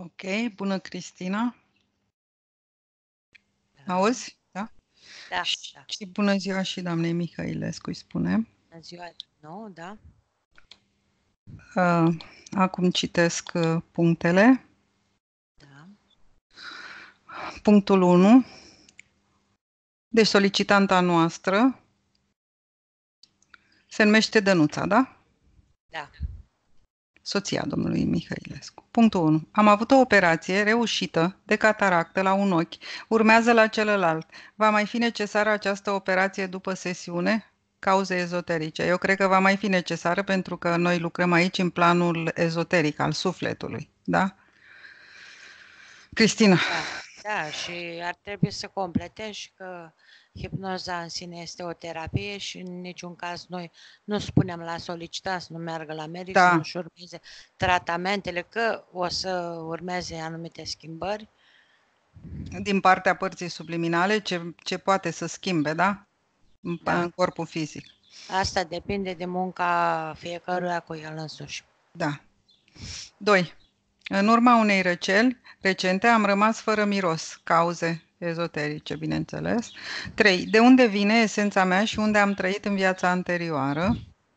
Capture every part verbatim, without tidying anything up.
Ok, bună Cristina. Da, Auzi? Da? da, Și, da. și bună ziua și doamnei Mihailescu, îi spunem. Bună ziua din nou, da? Uh, acum citesc uh, punctele. Da. Punctul unu. Deci solicitanta noastră se numește Dănuța, da? Da. Soția domnului Mihailescu. Punctul unu. Am avut o operație reușită de cataractă la un ochi. Urmează la celălalt. Va mai fi necesară această operație după sesiune? Cauze ezoterice. Eu cred că va mai fi necesară pentru că noi lucrăm aici în planul ezoteric al sufletului. Da? Cristina. Da, da, și ar trebui să completez și că hipnoza în sine este o terapie și în niciun caz noi nu spunem la solicitant să nu meargă la medic, să Da. nu-și urmeze tratamentele, că o să urmeze anumite schimbări. Din partea părții subliminale, ce, ce poate să schimbe, da? În, Da. în corpul fizic. Asta depinde de munca fiecăruia cu el însuși. Da. doi. În urma unei răceli recente am rămas fără miros, cauze ezoterice, bineînțeles. trei. De unde vine esența mea și unde am trăit în viața anterioară?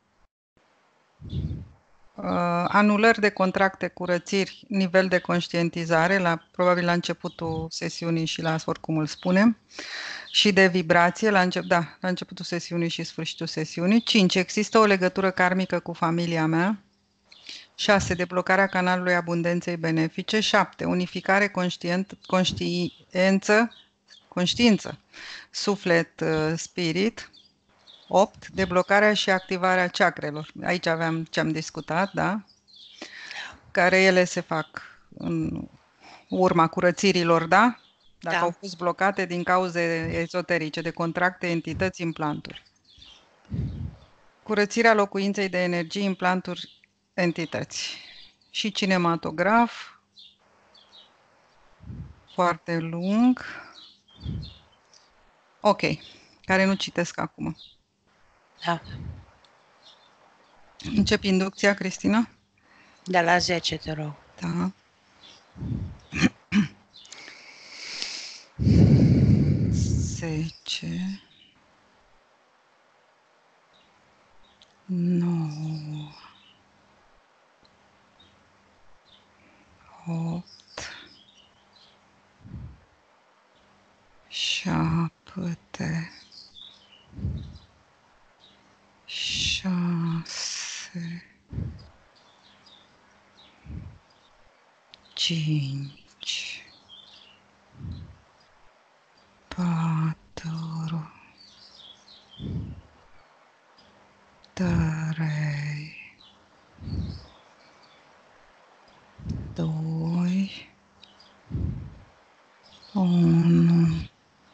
Uh, anulări de contracte, curățiri, nivel de conștientizare, la, probabil la începutul sesiunii și la oricum îl spunem, și de vibrație, la, încep, da, la începutul sesiunii și sfârșitul sesiunii. cinci. Există o legătură karmică cu familia mea. șase. Deblocarea canalului abundenței benefice. șapte. Unificare conștient, conștiință, conștiință, suflet, uh, spirit. opt. Deblocarea și activarea chakrelor. Aici aveam ce am discutat, da? Care ele se fac în urma curățirilor, da? Dacă Da. au fost blocate din cauze ezoterice, de contracte, entități, implanturi. Curățirea locuinței de energie, implanturi, entități. Și cinematograf, foarte lung. Ok, care nu citesc acum. Da. Încep inducția, Cristina? De la zece, te rog. Da. zece. nouă. opt. șapte. șase. cinci. patru. trei. doi. unu.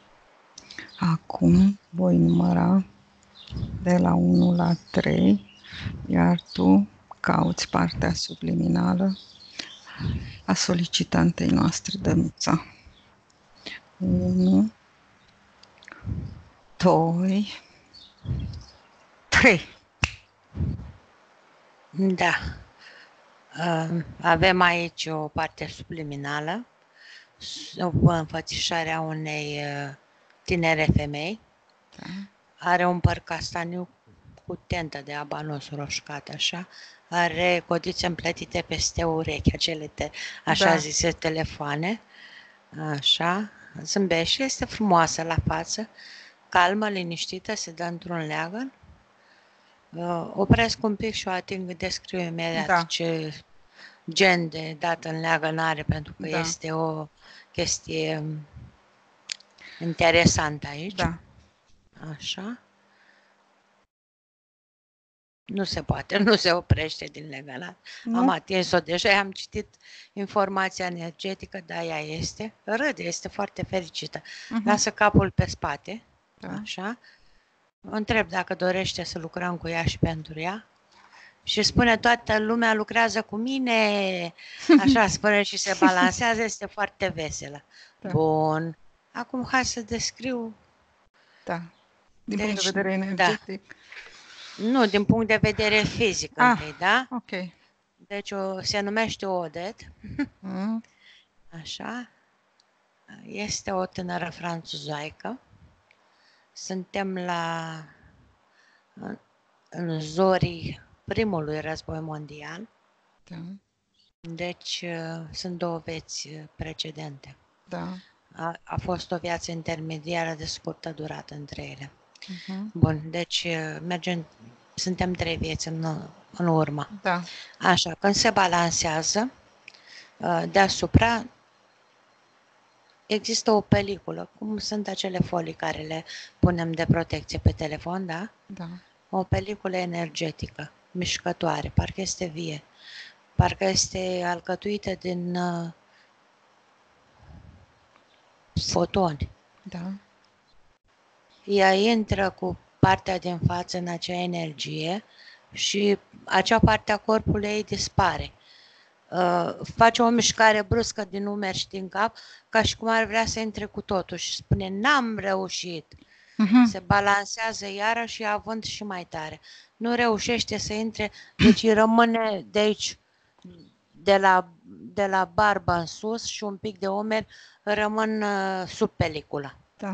Acum voi număra de la unu la trei, iar tu cauți partea subliminală a solicitantei noastre, Dănuța. unu, doi, trei. Da. Avem aici o parte subliminală, o înfățișare a unei tinere femei. Da. Are un păr castaniu cu tentă de abanos roșcat, așa. Are codițe împletite peste urechi, acele te, așa Da. zise telefoane. Așa. Zâmbește, este frumoasă la față, calmă, liniștită, se dă într-un leagăn. Uh, opresc un pic și o ating, descriu imediat Da. ce gen de dat în leagăn are, pentru că Da. este o chestie interesantă aici. Da. Așa. Nu se poate, nu se oprește din leganat. Nu? Am atins-o deja, am citit informația energetică, da, ea este. Râde, este foarte fericită. Uh-huh. Lasă capul pe spate, Da. așa. O întreb dacă dorește să lucrăm cu ea și pentru ea. Și spune, toată lumea lucrează cu mine, așa spune și se balansează, este foarte veselă. Da. Bun. Acum hai să descriu. Da. Din Deci, punct de vedere energetic. Da. Nu, din punct de vedere fizic Ah, întâi, da? ok. Deci o, se numește Odet. Mm. Așa. Este o tânără franțuzoaică. Suntem la în, în zorii primului război mondial. Da. Deci sunt două vieți precedente. Da. A, a fost o viață intermediară de scurtă durată între ele. Uh-huh. Bun, deci mergem, suntem trei vieți în, în urmă. Da. Așa, când se balansează, deasupra există o peliculă, cum sunt acele folii care le punem de protecție pe telefon, da? Da. O peliculă energetică, mișcătoare, parcă este vie, parcă este alcătuită din uh, fotoni. Da. Ea intră cu partea din față în acea energie și acea parte a corpului ei dispare. Uh, face o mișcare bruscă din umeri și din cap, ca și cum ar vrea să intre cu totul și spune, n-am reușit. Uh-huh. Se balansează iarăși având și mai tare. Nu reușește să intre, deci rămâne de aici, de la, de la barbă în sus și un pic de umeri rămân uh, sub peliculă. Da.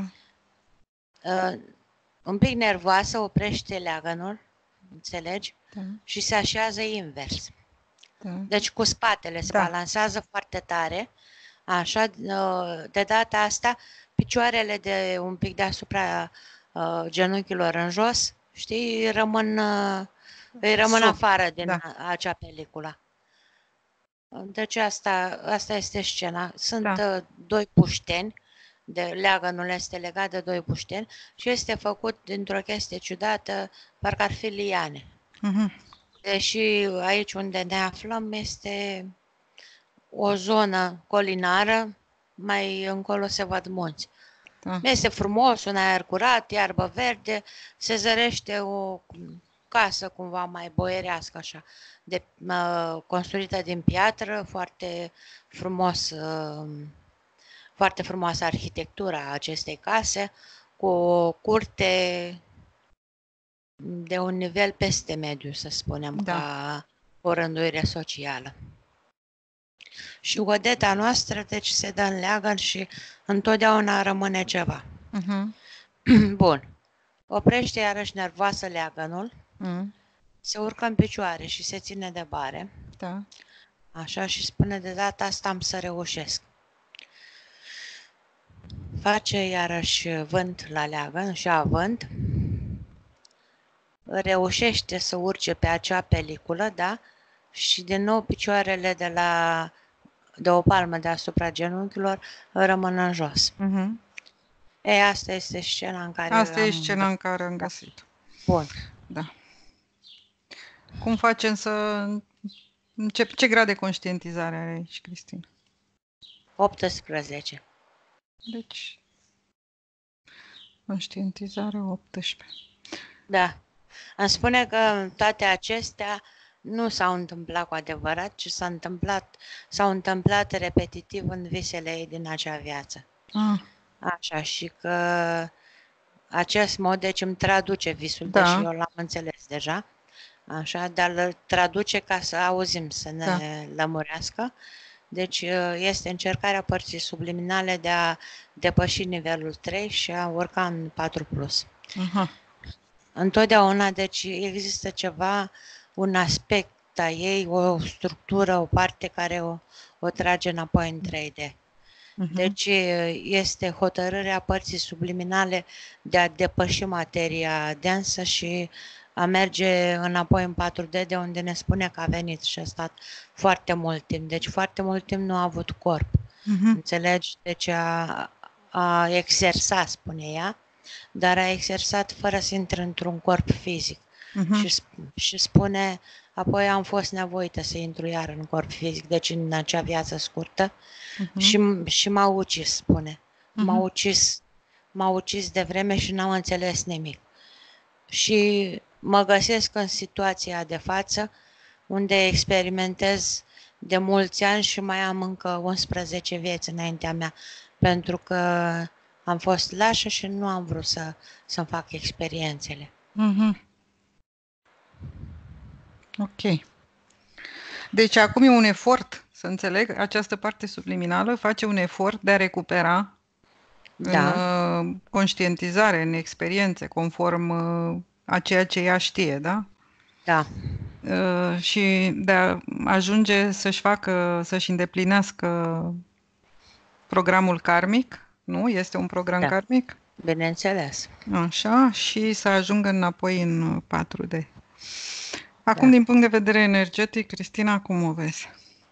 Uh, un pic nervoasă, oprește leagănul, înțelegi? Da. Și se așează invers. Da. Deci cu spatele se Da. balansează foarte tare, așa, de data asta, picioarele de un pic deasupra uh, genunchilor în jos, știi, rămân, uh, îi rămân Sub. afară din Da. acea peliculă. Deci asta, asta este scena. Sunt Da. uh, doi pușteni, de leagănul este legat de doi pușteni și este făcut dintr-o chestie ciudată, parcă ar fi liane. Uh-huh. Deși aici unde ne aflăm este o zonă colinară, mai încolo se văd munți. Da. Este frumos, un aer curat, iarbă verde, se zărește o casă cumva mai boierească așa, de, uh, construită din piatră, foarte frumos, uh, foarte frumoasă arhitectura acestei case, cu o curte de un nivel peste mediu, să spunem, Da. ca o rânduire socială. Și godeta noastră, deci, se dă în leagăn și întotdeauna rămâne ceva. Uh-huh. Bun. Oprește iarăși nervoasă leagănul, Uh-huh. se urcă în picioare și se ține de bare, Da. așa, și spune, de data asta am să reușesc. Face iarăși vânt la leagăn și având, reușește să urce pe acea peliculă, da? Și din nou picioarele de la de o palmă deasupra genunchilor rămân în jos. Uh-huh. Ei, asta este scena în care Asta am... e scena în care am găsit. Bun. Da. Cum facem să... Ce, ce grad de conștientizare are aici, Cristina? optsprezece. Deci, conștientizare optsprezece. Da. Îmi spune că toate acestea nu s-au întâmplat cu adevărat, ci s-au întâmplat, s-au întâmplat repetitiv în visele ei din acea viață. Ah. Așa, și că acest mod, deci îmi traduce visul, Da. deși eu l-am înțeles deja, așa, dar îl traduce ca să auzim, să ne da. lămurească. Deci este încercarea părții subliminale de a depăși nivelul trei și a urca în patru plus. Aha. Întotdeauna, deci, există ceva, un aspect a ei, o structură, o parte care o, o trage înapoi în trei D. Uh-huh. Deci este hotărârea părții subliminale de a depăși materia densă și a merge înapoi în patru D, de unde ne spune că a venit și a stat foarte mult timp. Deci foarte mult timp nu a avut corp. Uh-huh. Înțelegi? Deci a, a exersat, spune ea, dar a exersat fără să intre într-un corp fizic. Uh-huh. Și, și spune, apoi am fost nevoită să intru iar în corp fizic, deci în acea viață scurtă, uh-huh. și, și m-a ucis, spune. Uh-huh. M-a ucis, m-a ucis de vreme și n-am înțeles nimic. Și mă găsesc în situația de față, unde experimentez de mulți ani și mai am încă unsprezece vieți înaintea mea, pentru că am fost lașă și nu am vrut să, să-mi fac experiențele. Mm-hmm. Ok. Deci acum e un efort să să înțeleg, această parte subliminală face un efort de a recupera în Da, uh, conștientizare, în experiențe, conform uh, a ceea ce ea știe, da? da, Uh, și de a ajunge să-și facă, să-și îndeplinească programul karmic, nu? Este un program da, karmic? bineînțeles. Așa, și să ajungă înapoi în patru D. Acum, Da. din punct de vedere energetic, Cristina, cum o vezi?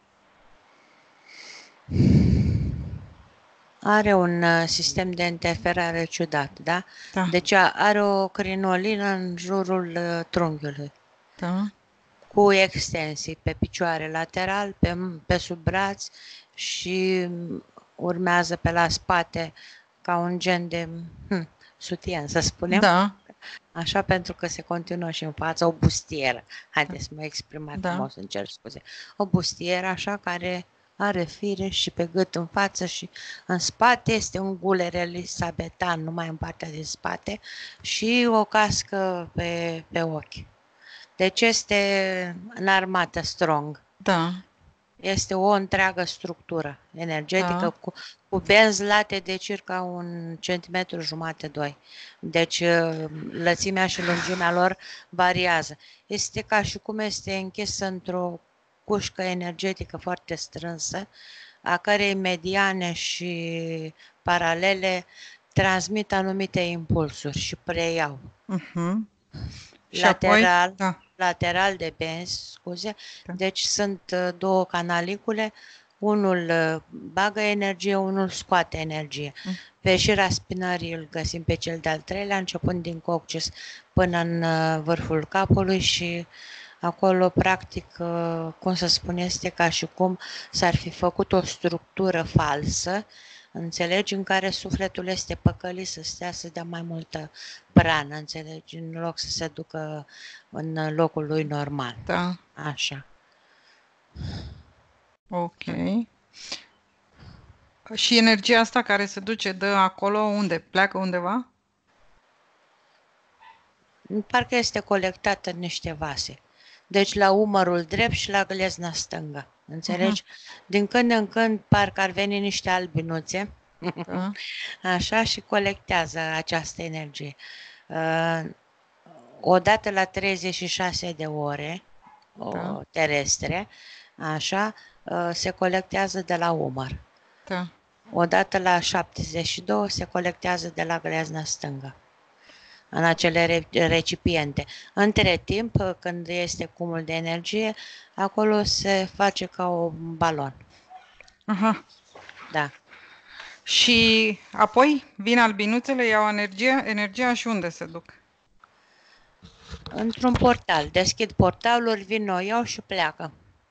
Are un uh, sistem de interferare ciudat, da? Da, Deci a- are o crinolină în jurul uh, trunchiului, da, cu extensii pe picioare lateral, pe, pe sub braț și mm, urmează pe la spate ca un gen de hm, sutien, să spunem. da, Așa, pentru că se continuă și în față o bustieră. da, Haideți să mă exprim mai da. frumos, îmi cer scuze. O bustieră așa care are fire și pe gât în față și în spate este un guler elisabetan, numai în partea din spate, și o cască pe, pe ochi. Deci este înarmată strong. Da, Este o întreagă structură energetică da, cu, cu benzi late de circa un centimetru jumate, doi. Deci lățimea și lungimea lor variază. Este ca și cum este închisă într-o cușcă energetică foarte strânsă, a cărei mediane și paralele transmit anumite impulsuri și preiau. uh-huh. Și apoi, Lateral, da, lateral de benzi, scuze, da, deci sunt uh, două canalicule, unul uh, bagă energie, unul scoate energie. mm, Pe ieșirea spinării îl găsim pe cel de-al treilea, începând din coccyx până în uh, vârful capului și acolo, practic, uh, cum să spun, este ca și cum s-ar fi făcut o structură falsă, înțelegi, în care sufletul este păcălit să stea să dea mai multă prană, înțelegi, în loc să se ducă în locul lui normal. da, Așa. ok. Și energia asta care se duce de acolo, unde? Pleacă undeva? Parcă este colectată în niște vase. Deci la umărul drept și la glezna stângă. Înțelegi? Uh-huh. Din când în când parcă ar veni niște albinuțe, Da, așa, și colectează această energie. Uh, odată la treizeci și șase de ore da, o, terestre, așa, uh, se colectează de la umăr. da. Odată la șaptezeci și doi se colectează de la glezna stângă, în acele recipiente. Între timp, când este cumul de energie, acolo se face ca un balon. Aha. Da. Și apoi vin albinuțele, iau energia, energia și unde se duc? Într-un portal. Deschid portalul, vin, o iau și pleacă.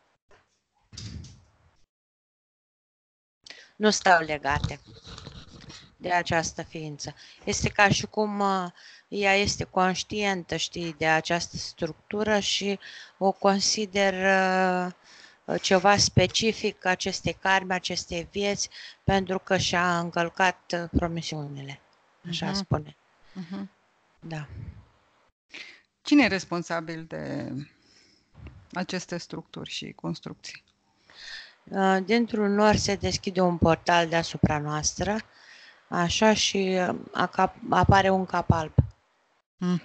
Nu stau legate de această ființă. Este ca și cum uh, ea este conștientă, știi, de această structură și o consider uh, ceva specific acestei karme, acestei vieți, pentru că și-a încălcat uh, promisiunile. Așa Uh-huh. spune. Uh-huh. Da. Cine e responsabil de aceste structuri și construcții? Uh, dintr-un nor se deschide un portal deasupra noastră, așa, și uh, apare un cap alb. Mm.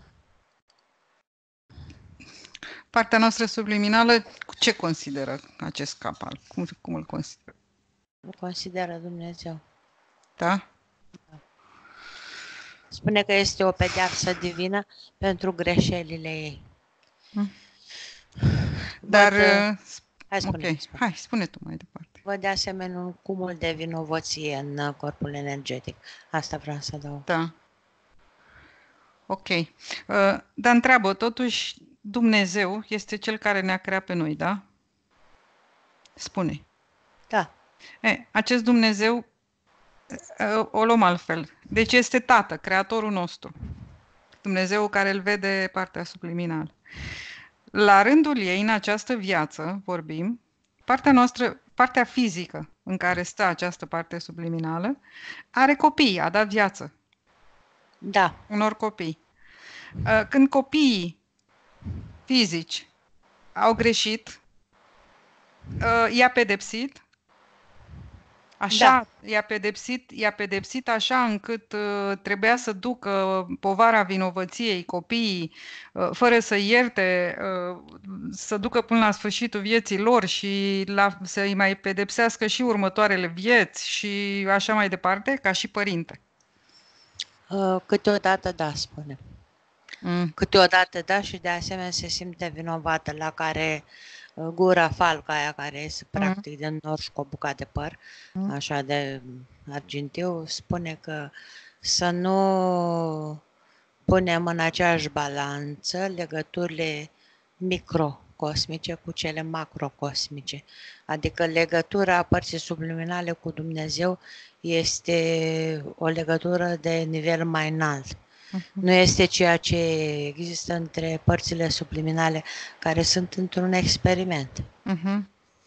Partea noastră subliminală, ce consideră acest cap alb? Cum, cum îl consideră? Îl consideră Dumnezeu. Da? Spune că este o pedeapsă divină pentru greșelile ei. Mm. Dar, Văd, uh, hai, spune, ok, spune. hai, spune tu mai departe. Văd de asemenea un cumul de vinovăție în corpul energetic. Asta vreau să dau. Da. Ok. Uh, dar întreabă, totuși, Dumnezeu este Cel care ne-a creat pe noi, da? Spune. Da. E, acest Dumnezeu, uh, o luăm altfel. Deci este Tată, Creatorul nostru. Dumnezeu care îl vede partea subliminală. La rândul ei, în această viață, vorbim, partea noastră, partea fizică în care stă această parte subliminală, are copii, a dat viață Da. unor copii. Când copiii fizici au greșit, uh, i-a pedepsit. Așa, Da. i-a pedepsit, i-a pedepsit așa încât uh, trebuia să ducă povara vinovăției copiii, uh, fără să ierte, uh, să ducă până la sfârșitul vieții lor și la, să-i mai pedepsească și următoarele vieți și așa mai departe, ca și părinte. Uh, câteodată da, spune. Mm. Câteodată da și de asemenea se simte vinovată, la care uh, gura falca aia care este practic de nor și cu o bucată de păr, Mm. așa de argintiu, spune că să nu punem în aceeași balanță legăturile microcosmice cu cele macrocosmice. Adică legătura părții subliminale cu Dumnezeu este o legătură de nivel mai înalt. Nu este ceea ce există între părțile subliminale care sunt într-un experiment. Uh-huh.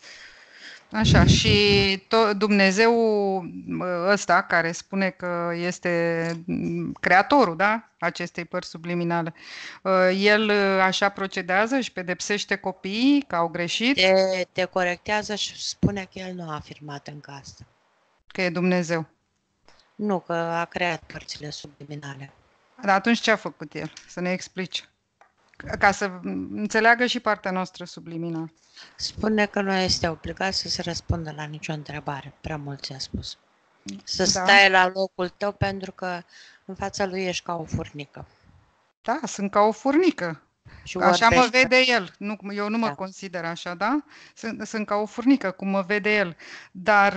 Așa, și tot Dumnezeu ăsta care spune că este creatorul, da, acestei părți subliminale, el așa procedează și pedepsește copiii că au greșit? Te, te corectează și spune că el nu a afirmat încă asta. Că e Dumnezeu. Nu, că a creat părțile subliminale. Dar atunci ce a făcut el? Să ne explice. Ca să înțeleagă și partea noastră subliminală. Spune că nu este obligat să se răspundă la nicio întrebare. Prea mult ți-a spus. Să Da. stai la locul tău pentru că în fața lui ești ca o furnică. Da, sunt ca o furnică. Și așa vorbește. mă vede el. Nu, eu nu mă Da. consider așa, da? Sunt, sunt ca o furnică, cum mă vede el. Dar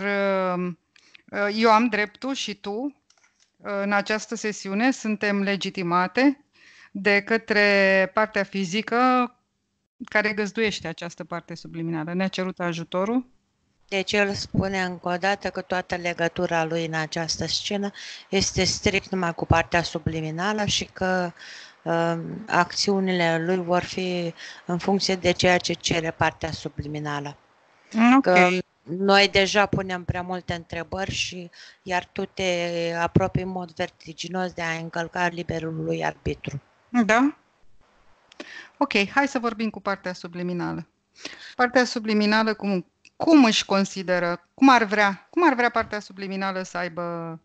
eu am dreptul și tu, în această sesiune, suntem legitimate de către partea fizică care găzduiește această parte subliminală. Ne-a cerut ajutorul. Deci el spune încă o dată că toată legătura lui în această scenă este strict numai cu partea subliminală și că uh, acțiunile lui vor fi în funcție de ceea ce cere partea subliminală. Ok. Că noi deja punem prea multe întrebări și iar tu te apropii în mod vertiginos de a încălca liberul lui arbitru. Da? Ok, hai să vorbim cu partea subliminală. Partea subliminală cum, cum își consideră, cum ar vrea, cum ar vrea partea subliminală să aibă,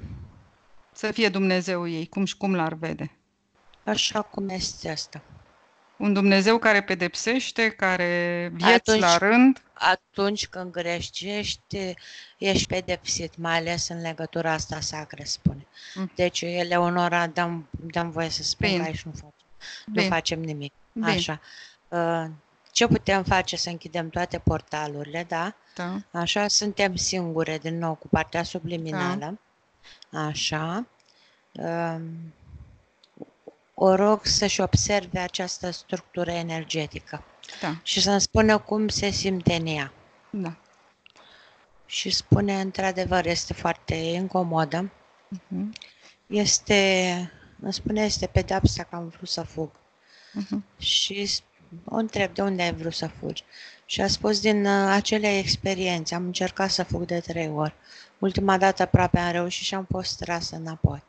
să fie Dumnezeul ei, cum și cum l-ar vede? Așa cum este asta. Un Dumnezeu care pedepsește, care vieți Atunci- la rând. Atunci când greșești, ești pedepsit, mai ales în legătura asta sacră, spune. Mm. Deci, Eleonora, dăm, dăm voie să spun Bine. că aici nu facem, nu Bine. facem nimic. Bine. Așa. Uh, Ce putem face? Să închidem toate portalurile, da? Da. Așa, suntem singure din nou cu partea subliminală. Așa. Um, O rog să-și observe această structură energetică Da. și să-mi spună cum se simte în ea. Da. Și spune, într-adevăr, este foarte incomodă. Mhm. Este, îmi spune, este pedeapsa că am vrut să fug. Mhm. Și o întreb, de unde ai vrut să fugi? Și a spus, din uh, acele experiențe. Am încercat să fug de trei ori. Ultima dată aproape am reușit și am fost trasă înapoi.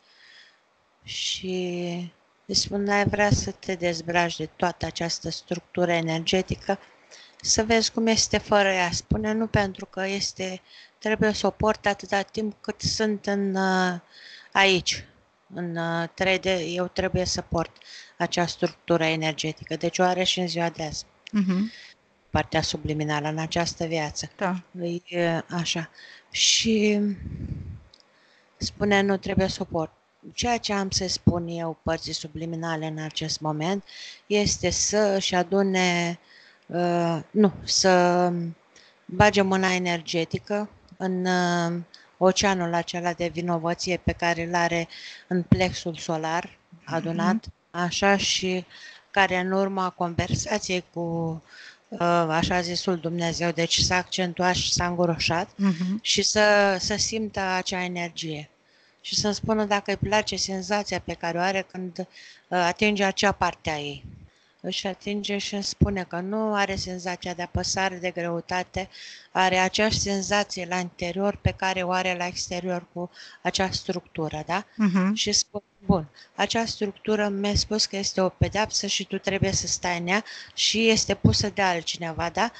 Și îi spun, ai vrea să te dezbraci de toată această structură energetică, să vezi cum este fără ea. Spune, nu pentru că este, trebuie să o port atâta timp cât sunt în, uh, aici, în uh, trei D, eu trebuie să port acea structură energetică. Deci o are și în ziua de azi, Mhm. partea subliminală, în această viață. Da. Îi, uh, așa. Și spune, nu trebuie să o port. Ceea ce am să spun eu părții subliminale în acest moment este să își adune, uh, nu, să bage mâna energetică în uh, oceanul acela de vinovăție pe care îl are în plexul solar adunat, așa, și care în urma conversației cu uh, așa zisul Dumnezeu, deci s-a accentuat și s-a îngroșat, Mhm. și să, să simtă acea energie și să-mi spună dacă îi place senzația pe care o are când uh, atinge acea parte a ei. Își atinge și îmi spune că nu are senzația de apăsare, de greutate, are aceeași senzație la interior pe care o are la exterior cu acea structură, da? Mhm. Și spun, bun, acea structură mi-a spus că este o pedeapsă și tu trebuie să stai în ea și este pusă de altcineva, da?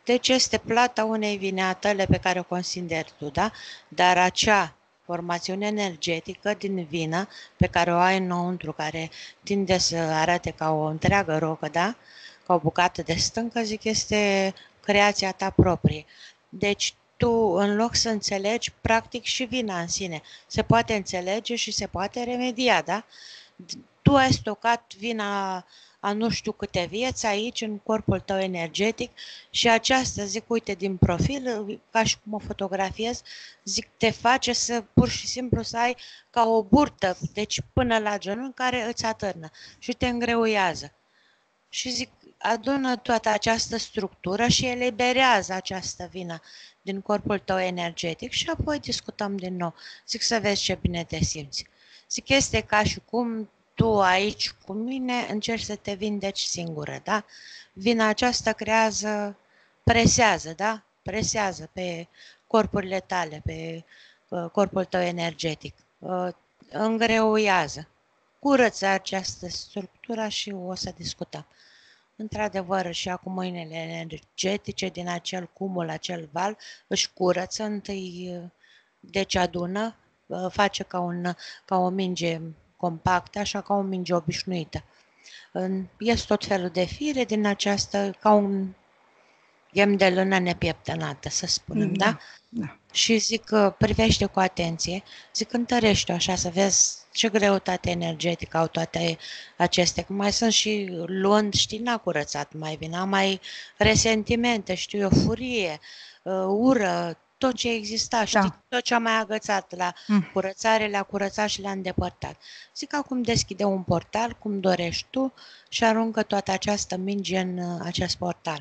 Deci este plata unei vine a tale pe care o consideri tu, da? Dar acea formațiune energetică din vină pe care o ai înăuntru, care tinde să arate ca o întreagă rocă, da? Ca o bucată de stâncă, zic, este creația ta proprie. Deci tu, în loc să înțelegi, practic și vina în sine. Se poate înțelege și se poate remedia, da? Tu ai stocat vina a nu știu câte vieți aici, în corpul tău energetic și aceasta, zic, uite, din profil, ca și cum o fotografiez, zic, te face să, pur și simplu, să ai ca o burtă, deci până la genunchi, care îți atârnă și te îngreuiază. Și zic, adună toată această structură și eliberează această vină din corpul tău energetic și apoi discutăm din nou. Zic, să vezi ce bine te simți. Zic, este ca și cum tu aici cu mine încerci să te vindeci singură, da? Vina aceasta creează, presează, da? Presează pe corpurile tale, pe uh, corpul tău energetic. Uh, îngreuiază. Curăță această structură și o să discutăm. Într-adevăr, și acum mâinile energetice din acel cumul, acel val, își curăță întâi, deci adună, face ca, un, ca o minge compactă, așa ca o minge obișnuită. Ies tot felul de fire din această, ca un ghem de lână nepieptănată, să spunem, da? Da, da. Și zic, privește cu atenție, zic, întărește-o așa, să vezi ce greutate energetică au toate acestea. Că mai sunt și luând, știi, n-a curățat mai bine, mai resentimente, știu eu, furie, ură, tot ce exista, știi, Da. tot ce a mai agățat la Mm. curățare, le-a curățat și le-a îndepărtat. Zic, acum deschide un portal, cum dorești tu, și aruncă toată această minge în acest portal.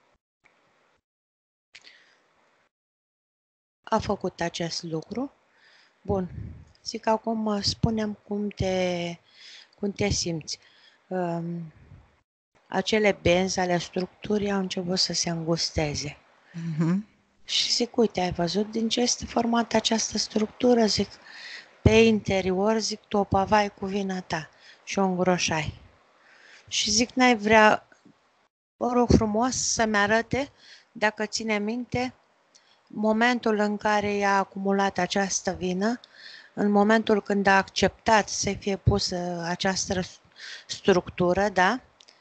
A făcut acest lucru. Bun. Zic, acum spunem cum te, cum te simți. Um, acele benzi ale structurii au început să se îngusteze. Mm-hmm. Și zic, uite, ai văzut din ce este formată această structură? Zic, pe interior, zic, tu o pavai cu vina ta și o îngroșai. Și zic, n-ai vrea, vă rog frumos, să-mi arate, dacă ține minte, momentul în care i-a acumulat această vină, în momentul când a acceptat să fie pusă această structură, da?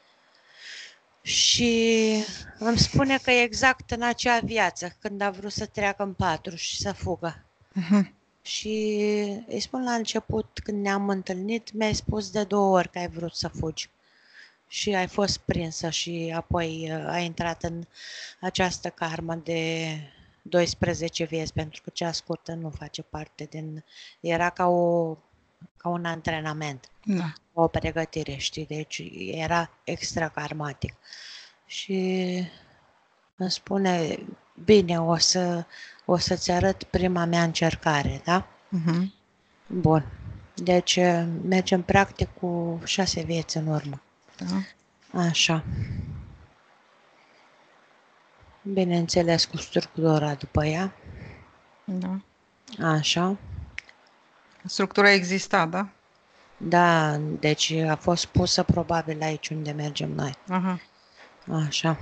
Și îmi spune că e exact în acea viață, când a vrut să treacă în patru și să fugă. Mm-hmm. Și îi spun la început, când ne-am întâlnit, mi-ai spus de două ori că ai vrut să fugi. Și ai fost prinsă și apoi ai intrat în această karmă de doisprezece vieți, pentru că cea scurtă nu face parte din... Era ca, o, ca un antrenament, Da. o pregătire, știi? Deci era extra karmatic. Și îmi spune, bine, o, să, o să-ți arăt prima mea încercare, da? Mm-hmm. Bun. Deci mergem practic cu șase vieți în urmă. Da. Așa. Bineînțeles, cu structura după ea. Da. Așa. Structura exista, da? Da, deci a fost pusă probabil aici unde mergem noi. Aha. Așa.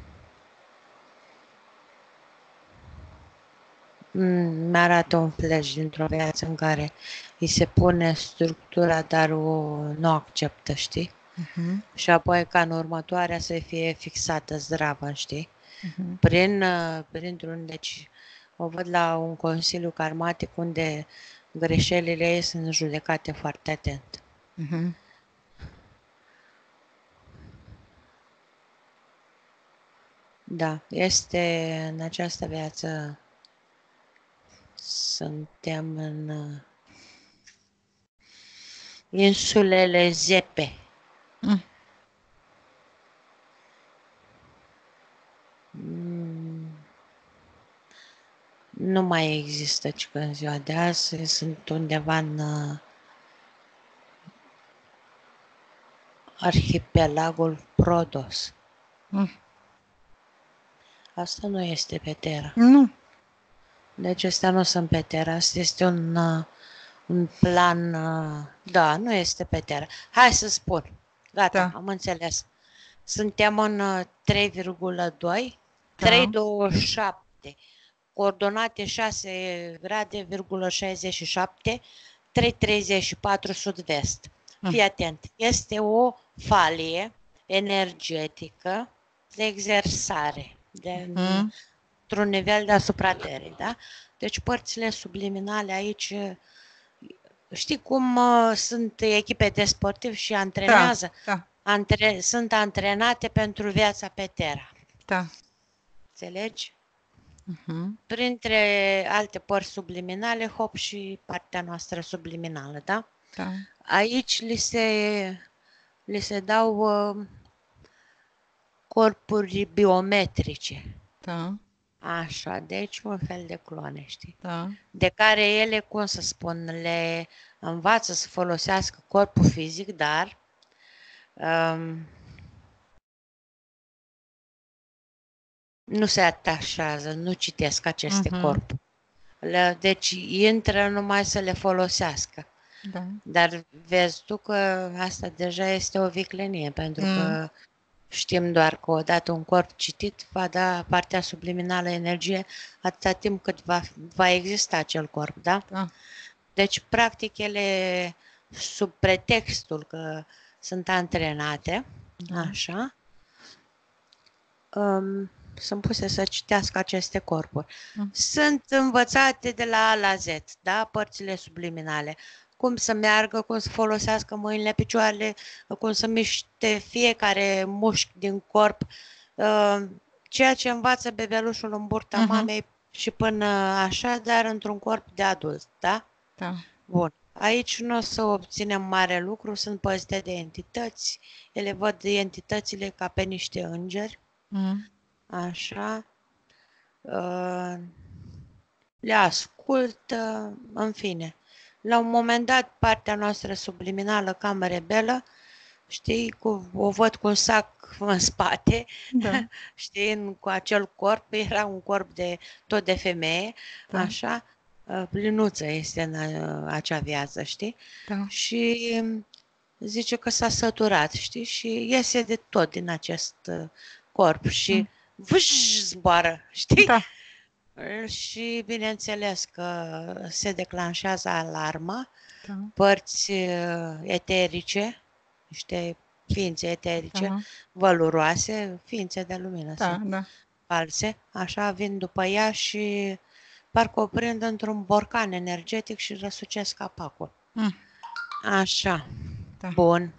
Mi-arată un flash dintr-o viață în care îi se pune structura, dar o nu acceptă, știi? Uh-huh. Și apoi ca în următoarea să fie fixată zdravă, știi? Uh-huh. Prin, printr-un, deci o văd la un consiliu karmatic unde greșelile ei sunt judecate foarte atent. Uh-huh. Da, este în această viață, suntem în insulele Zepe. Mm. Mm. Nu mai există ci că în ziua de azi, sunt undeva în arhipelagul Prodos. Mm. Asta nu este pe Terra. Nu. Deci astea nu sunt pe Terra, asta este un, un plan, da, nu este pe Terra. Hai să spun, gata, Da. am înțeles. Suntem în trei virgulă doi trei virgulă douăzeci și șapte, coordonate șase grade, șaizeci și șapte, trei virgulă treizeci și patru sud-vest. Fii atent, este o falie energetică de exersare, de, Mm. într-un nivel deasupra Terei, da? Deci părțile subliminale aici, știi cum uh, sunt echipe de sportivi și antrenează? Da, da. Antre, sunt antrenate pentru viața pe Terra. Da. Înțelegi? Uh-huh. Printre alte părți subliminale, hop, și partea noastră subliminală, da? Da. Aici li se, li se dau uh, corpuri biometrice. Da. Așa, deci un fel de clone, știi? Da. De care ele, cum să spun, le învață să folosească corpul fizic, dar um, nu se atașează, nu citesc aceste uh-huh. corpuri. Le, deci intră numai să le folosească. Da. Dar vezi tu că asta deja este o viclenie, pentru mm. că știm doar că odată un corp citit va da partea subliminală energie atâta timp cât va, va exista acel corp, da? Da. Deci, practic, ele, sub pretextul că sunt antrenate, da. Așa, um, sunt puse să citească aceste corpuri. Mm. Sunt învățate de la A la Z, da? Părțile subliminale. Cum să meargă, cum să folosească mâinile, picioarele, cum să miște fiecare mușchi din corp, ceea ce învață bebelușul în burta uh-huh. mamei și până așa, dar într-un corp de adult, da? Da. Bun. Aici nu o să obținem mare lucru, sunt păzite de entități, ele văd entitățile ca pe niște îngeri, uh-huh. Așa, le ascultă, în fine. La un moment dat, partea noastră subliminală, cam rebelă, știi, cu, o văd cu un sac în spate, da. Știi, cu acel corp, era un corp de tot de femeie, da. Așa, plinuță este în acea viață, știi? Da. Și zice că s-a săturat, știi, și iese de tot din acest corp și mm. vâș, zboară, știi? Da. Și bineînțeles că se declanșează alarma, da. Părți eterice, niște ființe eterice, da. Văluroase, ființe de lumină, da, da. false, așa vin după ea și parcă o prind într-un borcan energetic și răsucesc capacul. Mm. Așa, da. Bun.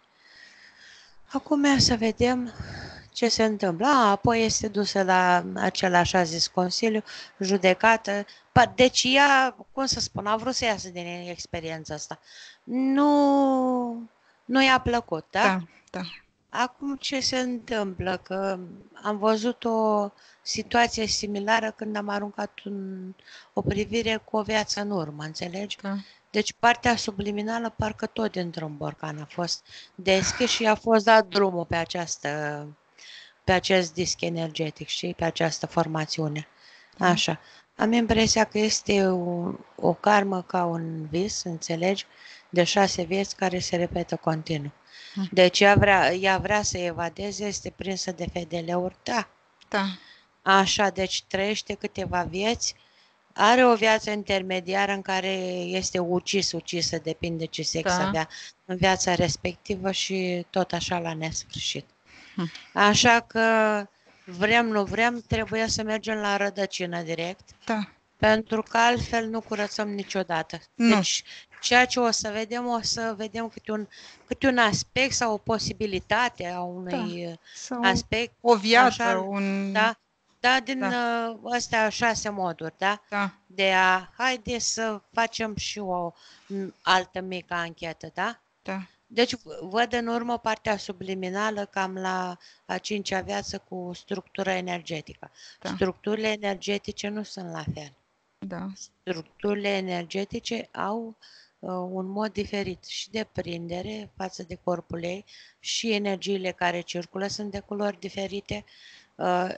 Acum să vedem ce se întâmplă. A, apoi este dusă la acel așa zis consiliu, judecată. Deci ea, cum să spun, a vrut să iasă din experiența asta. Nu, nu i-a plăcut, da? Da, da. Acum ce se întâmplă? Că am văzut o situație similară când am aruncat un, o privire cu o viață în urmă, înțelegi? Da. Deci partea subliminală parcă tot dintr-un borcan a fost deschis și a fost dat drumul pe această, pe acest disc energetic, știi? Pe această formațiune. Așa. Am impresia că este o, o karmă ca un vis, înțelegi? De șase vieți care se repetă continuu. Deci ea vrea, ea vrea să evadeze, este prinsă de F D L-uri, da. Da. Așa, deci trăiește câteva vieți, are o viață intermediară în care este ucis, ucisă, depinde ce sex da. Avea în viața respectivă și tot așa la nesfârșit. Hm. Așa că vrem, nu vrem, trebuie să mergem la rădăcină direct. Da. Pentru că altfel nu curățăm niciodată. Nu. Deci, ceea ce o să vedem, o să vedem câte un, câte un aspect sau o posibilitate a unui da. Sau aspect. O viață, așa, un... Da, da din da. Astea șase moduri, da? Da. De a, haide să facem și o altă mică anchetă, da? Da. Deci văd în urmă partea subliminală cam la a cincea viață cu structura energetică. Da. Structurile energetice nu sunt la fel. Da. Structurile energetice au uh, un mod diferit și de prindere față de corpul ei și energiile care circulă sunt de culori diferite. Uh,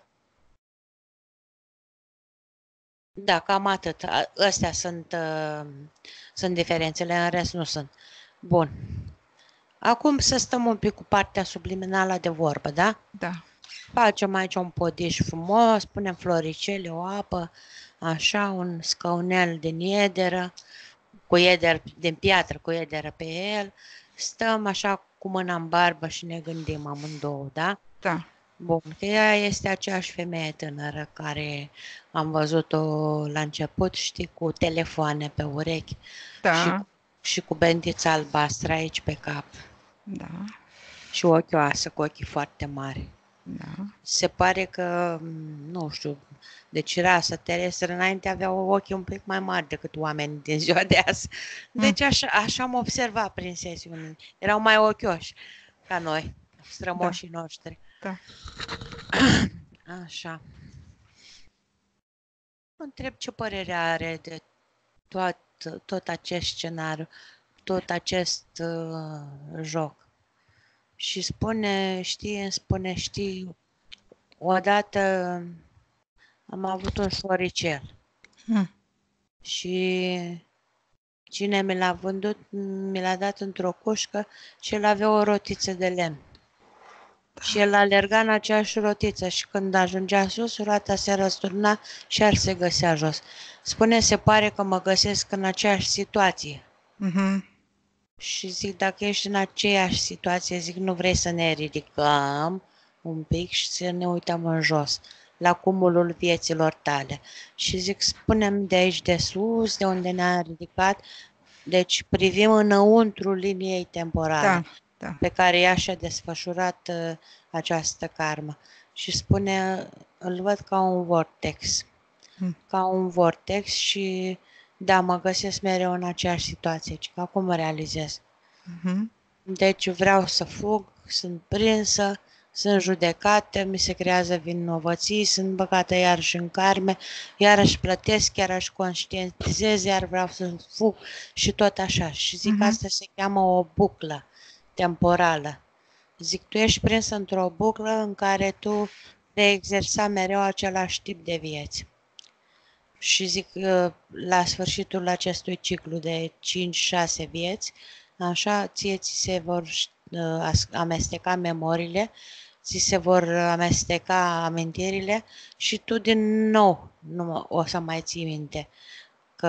da, cam atât. Astea sunt, uh, sunt diferențele, în rest nu sunt. Bun. Acum să stăm un pic cu partea subliminală de vorbă, da? Da. Facem aici un podiș frumos, punem floricele, o apă, așa, un scaunel din iederă, cu ieder din piatră, cu iederă pe el. Stăm așa cu mâna în barbă și ne gândim amândouă, da? Da. Bun, că ea este aceeași femeie tânără care am văzut-o la început, știi, cu telefoane pe urechi și, Da. cu- și cu bendița albastră aici pe cap Da. și ochioasă, cu ochii foarte mari. Da. Se pare că, nu știu, deci rasa terestră înainte avea ochii un pic mai mari decât oamenii din ziua de azi. Deci așa, așa am observat prin sesiune. Erau mai ochioși ca noi, strămoșii noștri. Da. Așa. Mă întreb ce părere are de tot, tot acest scenariu, tot acest uh, joc. Și spune, știi, îmi spune, știi, odată am avut un șoricel Mm. și cine mi l-a vândut, mi l-a dat într-o cușcă și el avea o rotiță de lemn. Și el alerga în aceeași rotiță și când ajungea sus, roata se răsturna și ar se găsea jos. Spune, se pare că mă găsesc în aceeași situație. Mhm. Și zic, dacă ești în aceeași situație, zic, nu vrei să ne ridicăm un pic și să ne uităm în jos, la cumulul vieților tale. Și zic, spunem de aici de sus, de unde ne-a ridicat, deci privim înăuntru liniei temporale. Da. Da. Pe care ea și-a desfășurat uh, această karmă. Și spune, îl văd ca un vortex. Mm. Ca un vortex și, da, mă găsesc mereu în aceeași situație, ci că acum mă realizez. Mhm. Deci vreau să fug, sunt prinsă, sunt judecată, mi se creează vinovății, sunt băgată iarăși în karme, iarăși plătesc, iarăși conștientizez, iar vreau să fug și tot așa. Și zic, Mhm. asta se cheamă o buclă temporală. Zic, tu ești prins într-o buclă în care tu vei exersa mereu același tip de vieți. Și zic, la sfârșitul acestui ciclu de cinci șase vieți, așa, ție ți se vor uh, amesteca memoriile, ți se vor amesteca amintirile și tu din nou nu o să mai ții minte că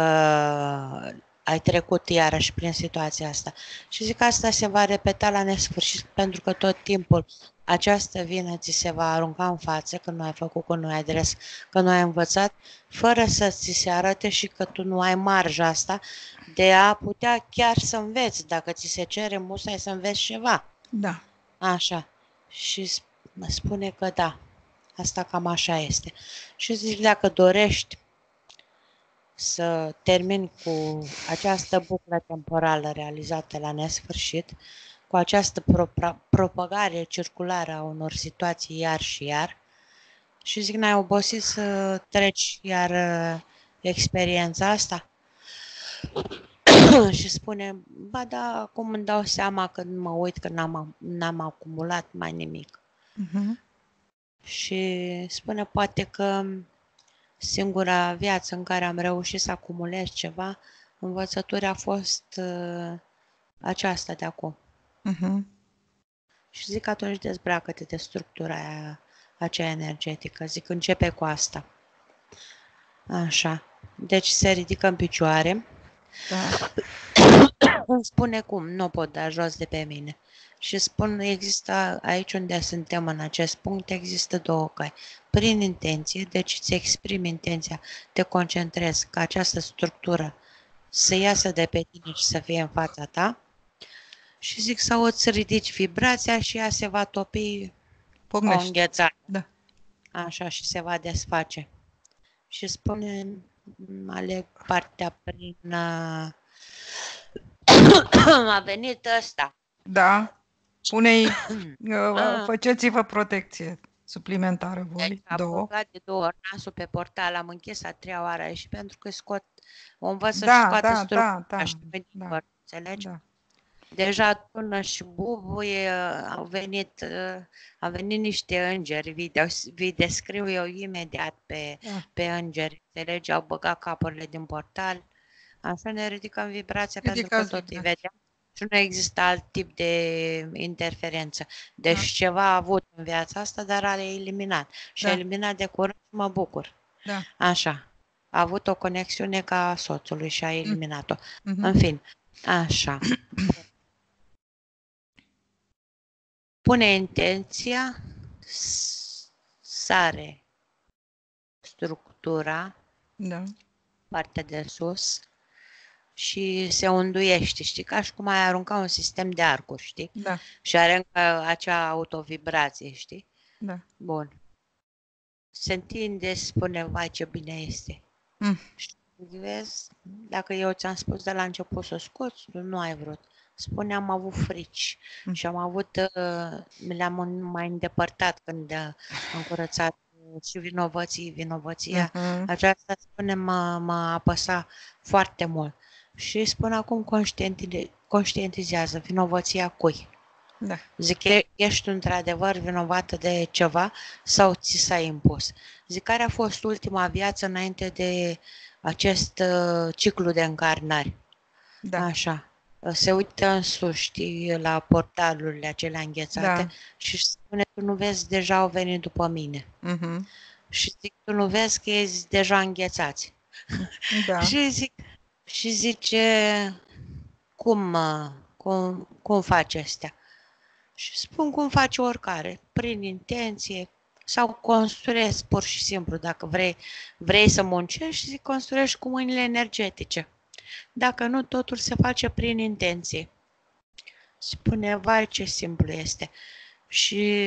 ai trecut iarăși prin situația asta. Și zic că asta se va repeta la nesfârșit pentru că tot timpul această vină ți se va arunca în față că nu ai făcut, că nu ai adres, că nu ai învățat, fără să ți se arate și că tu nu ai marja asta de a putea chiar să înveți, dacă ți se cere musai să înveți ceva. Da. Așa. Și spune că da, asta cam așa este. Și zic, dacă dorești să termin cu această buclă temporală realizată la nesfârșit, cu această pro- propagare circulară a unor situații iar și iar, și zic, n-ai obosit să treci iar uh, experiența asta? Și spune, ba da, acum îmi dau seama când mă uit că n-am, n-am acumulat mai nimic. Mhm. Și spune, poate că singura viață în care am reușit să acumulez ceva, învățătura a fost uh, aceasta de acum. Mhm. Și zic, atunci dezbracă-te de structura aia, aceea energetică. Zic, începe cu asta. Așa. Deci se ridică în picioare. Da. Îmi spune cum, nu pot da jos de pe mine. Și spun, există aici unde suntem în acest punct, există două căi. Prin intenție, deci îți exprimi intenția, te concentrezi ca această structură să iasă de pe tine și să fie în fața ta. Și zic, sau îți ridici vibrația și ea se va topi o Pocnești. înghețată. Da. Așa, și se va desface. Și spune, aleg partea prin... uh, a venit ăsta. Da. Pune-i, uh, Ah. faceți-vă protecție suplimentară voi, Deci a două. băgat de două ori nasul pe portal, am închis a treia oară și pentru că scot, o învăț să-și Da, scoată da, structura da, da, și când da, vor, înțelegi? da. Deja până și bubuie au venit, uh, au venit niște îngeri, vi, de- vi descriu eu imediat pe, Da. pe îngeri, înțelegi? Au băgat capurile din portal, așa ne ridicăm vibrația pentru că Ridicați tot îi vibrația. vedem. Și nu există alt tip de interferență. Deci Da, ceva a avut în viața asta, dar a eliminat. Și a da, eliminat de curând și mă bucur. da. Așa. A avut o conexiune ca soțului și a Mm, eliminat-o. mhm. În fin, așa. Pune intenția, s- sare structura, Da, partea de sus și se unduiește, știi? Ca și cum ai arunca un sistem de arcuri, știi? da, Și are încă acea autovibrație, știi? da. Bun. Se întinde, spune, vai ce bine este. Mm, Și vezi, dacă eu ți-am spus de la început să scoți, tu nu ai vrut. Spune, am avut frici mm, și am avut, uh, mi le-am mai îndepărtat când uh, am curățat uh, și vinovății, vinovăția. mhm. Aceasta, spune, mă, mă apăsa foarte mult. Și spune acum conștientize- conștientizează vinovăția cui. Da, Zic, "E- ești într-adevăr vinovată de ceva sau ți s-a impus?" Zic, care a fost ultima viață înainte de acest uh, ciclu de încarnări? da, Așa. Se uită în sus, știi, la portalurile acelea înghețate da. și își spune, tu nu vezi, deja au venit după mine. Mhm. Și zic, tu nu vezi că ei deja înghețați. Da, Și zic, și zice, cum, uh, cum, cum faci astea? Și spun cum face oricare, prin intenție sau construiesc pur și simplu. Dacă vrei, vrei să muncești, zic, construiești cu mâinile energetice. Dacă nu, totul se face prin intenție. Spune, vai ce simplu este. Și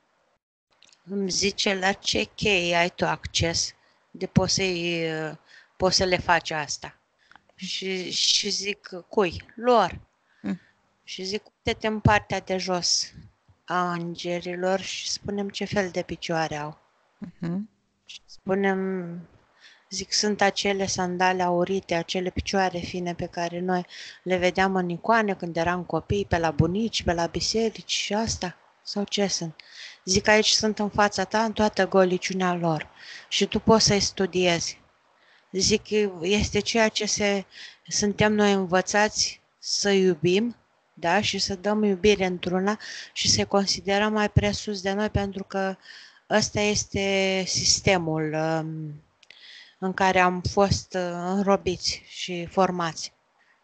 îmi zice, la ce cheie ai tu acces de poți, să-i, poți să le faci asta. Și, și zic, cui? Lor. mm, Și zic, uite-te în partea de jos a îngerilor și spunem ce fel de picioare au. mhm. Și spunem, zic, sunt acele sandale aurite, acele picioare fine pe care noi le vedeam în icoane când eram copii, pe la bunici, pe la biserici și asta? Sau ce sunt? Zic, aici sunt în fața ta în toată goliciunea lor și tu poți să-i studiezi. Zic, este ceea ce se, suntem noi învățați să iubim, da? Și să dăm iubire într-una și să considerăm mai presus de noi, pentru că ăsta este sistemul um, în care am fost uh, înrobiți și formați.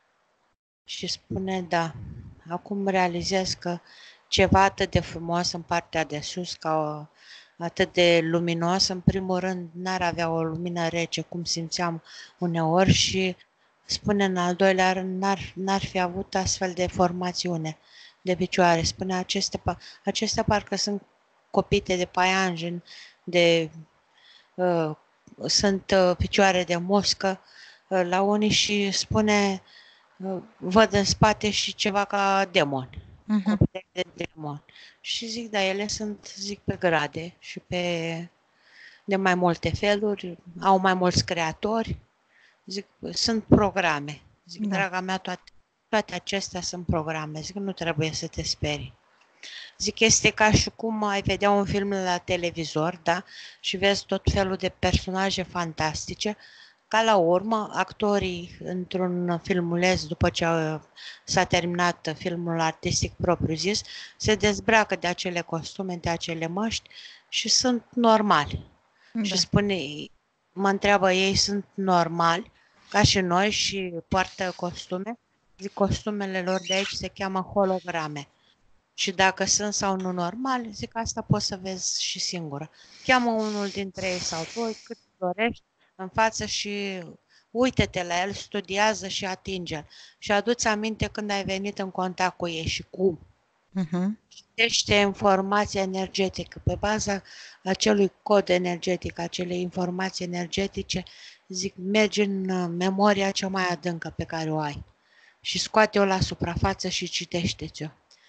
Și spune, da, acum realizez că ceva atât de frumos în partea de sus, ca o, atât de luminos, în primul rând, n-ar avea o lumină rece, cum simțeam uneori, și spune în al doilea rând, n-ar, n-ar fi avut astfel de formațiune de picioare. Spune, acestea, acestea parcă sunt copite de paianjen, de, uh, sunt uh, picioare de moscă uh, la unii și spune, văd în spate și ceva ca demon, Mhm. copii de demon. Și zic, da, ele sunt, zic, pe grade și pe de mai multe feluri, au mai mulți creatori, zic, sunt programe. Zic, Da. draga mea, toate, toate acestea sunt programe, zic, nu trebuie să te sperii. Zic, este ca și cum ai vedea un film la televizor, da? Și vezi tot felul de personaje fantastice, ca la urmă, actorii într-un filmuleț, după ce s-a terminat filmul artistic propriu-zis, se dezbracă de acele costume, de acele măști și sunt normali. Și Da. spune, mă întreabă, ei sunt normali, ca și noi, și poartă costume? Zic, costumele lor de aici se cheamă holograme. Și dacă sunt sau nu normali, zic, asta poți să vezi și singură. Cheamă unul dintre ei sau doi, cât dorești, în față și uite-te la el, studiază și atinge-l. Și adu-ți aminte când ai venit în contact cu ei și cum. Mhm. Citește informația energetică pe baza acelui cod energetic, acelei informații energetice, zic, mergi în memoria cea mai adâncă pe care o ai și scoate-o la suprafață și citește-ți-o.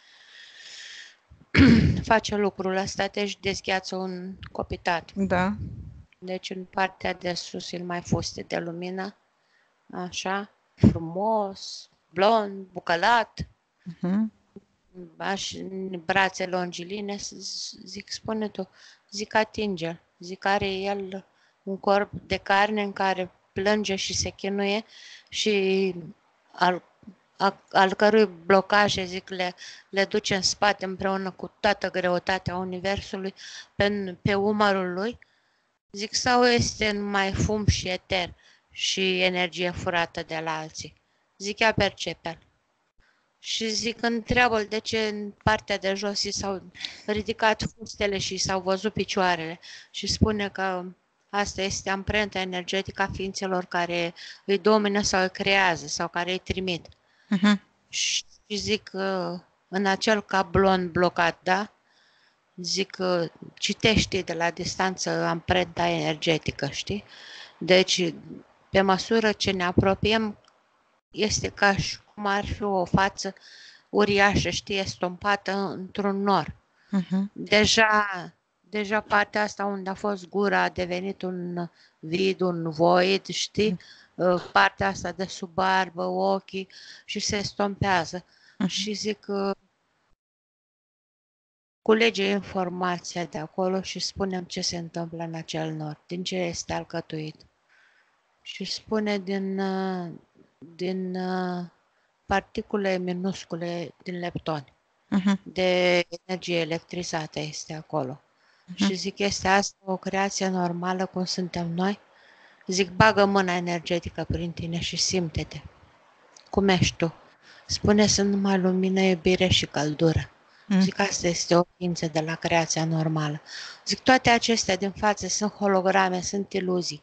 Face lucrul ăsta, deci desgheață un copitat. Da. Deci în partea de sus îl mai fuste de lumină, așa, frumos, blond, bucălat, Mhm. aș, brațe longiline, zic, spune tu, zic, atinge, zic, are el un corp de carne în care plânge și se chinuie și al, a, al cărui blocaje, zic, le, le duce în spate împreună cu toată greutatea Universului pe, pe umărul lui, zic, sau este numai fum și eter și energie furată de la alții? Zic, ea percepe. Și zic, întreabă-l de ce în partea de jos i s-au ridicat fustele și s-au văzut picioarele și spune că asta este amprenta energetică a ființelor care îi domină sau îi creează sau care îi trimit. Uh-huh. Și zic, în acel cablon blocat, da? Zic, citește de la distanță amprenta energetică, știi? Deci, pe măsură ce ne apropiem, este ca și cum ar fi o față uriașă, știi, estompată într-un nor. Uh-huh. Deja, deja partea asta unde a fost gura a devenit un vid, un void, știi? Uh-huh. Partea asta de sub barbă, ochii și se estompează. Uh-huh. Și zic, culege informația de acolo și spunem ce se întâmplă în acel nor, din ce este alcătuit. Și spune din, din particule minuscule din leptoni. Uh-huh. De energie electrizată este acolo. Uh-huh. Și zic, este asta o creație normală cum suntem noi? Zic, bagă mâna energetică prin tine și simte-te. Cum ești tu? Spune, sunt numai lumină, iubire și căldură. Mm. Zic, asta este o ființă de la creația normală. Zic, toate acestea din față sunt holograme, sunt iluzii.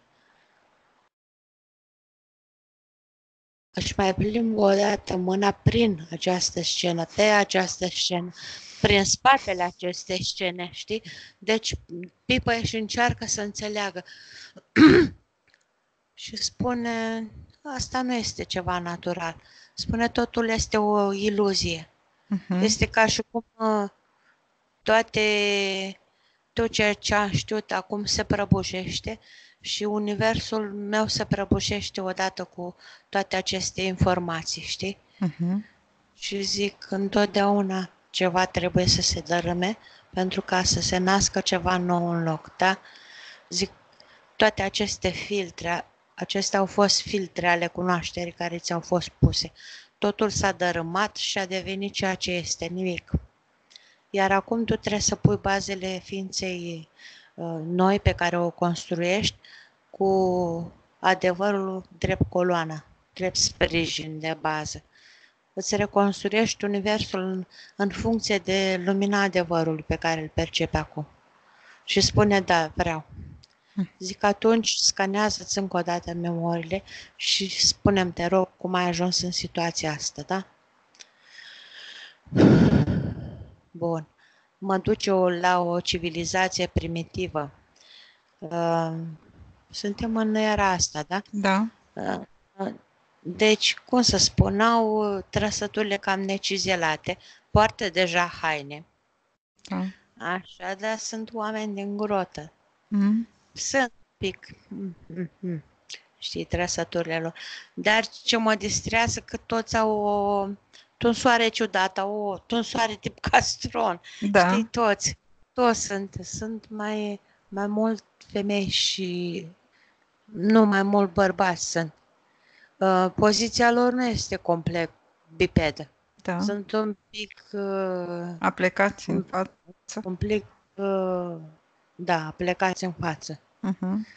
Își mai plimb o dată mâna prin această scenă, pe această scenă, prin spatele acestei scene, știi? Deci pipă și încearcă să înțeleagă. Și spune, asta nu este ceva natural. Spune, totul este o iluzie. Uh-huh. Este ca și cum toate, tot ceea ce am știut acum se prăbușește și universul meu se prăbușește odată cu toate aceste informații, știi? Uh-huh. Și zic, întotdeauna ceva trebuie să se dărâme pentru ca să se nască ceva nou în loc, da? Zic, toate aceste filtre, acestea au fost filtre ale cunoașterii care ți-au fost puse. Totul s-a dărâmat și a devenit ceea ce este, nimic. Iar acum tu trebuie să pui bazele ființei uh, noi pe care o construiești cu adevărul drept coloană, drept sprijin de bază. Îți reconstruiești universul în, în funcție de lumina adevărului pe care îl percepi acum. Și spune, da, vreau. Zic, atunci scanează-ți încă o dată memoriile și spune-mi, te rog, cum ai ajuns în situația asta, da? Bun. Mă duce la o civilizație primitivă. Suntem în era asta, da? Da. Deci, cum să spun, au trăsăturile cam necizelate, poartă deja haine. Da. Așa, dar sunt oameni din grotă. Mm. Sunt pic, mm-hmm. știi, trăsăturile lor. Dar ce mă distrează că toți au o tunsoare ciudată, o tunsoare tip castron. Da. Știi, toți. Toți sunt. Sunt mai, mai mult femei și nu mai mult bărbați sunt. Uh, poziția lor nu este complet bipedă. Da. Sunt un pic... Uh, aplecați în față. Un pic... Uh, da, plecați în față. Uh-huh.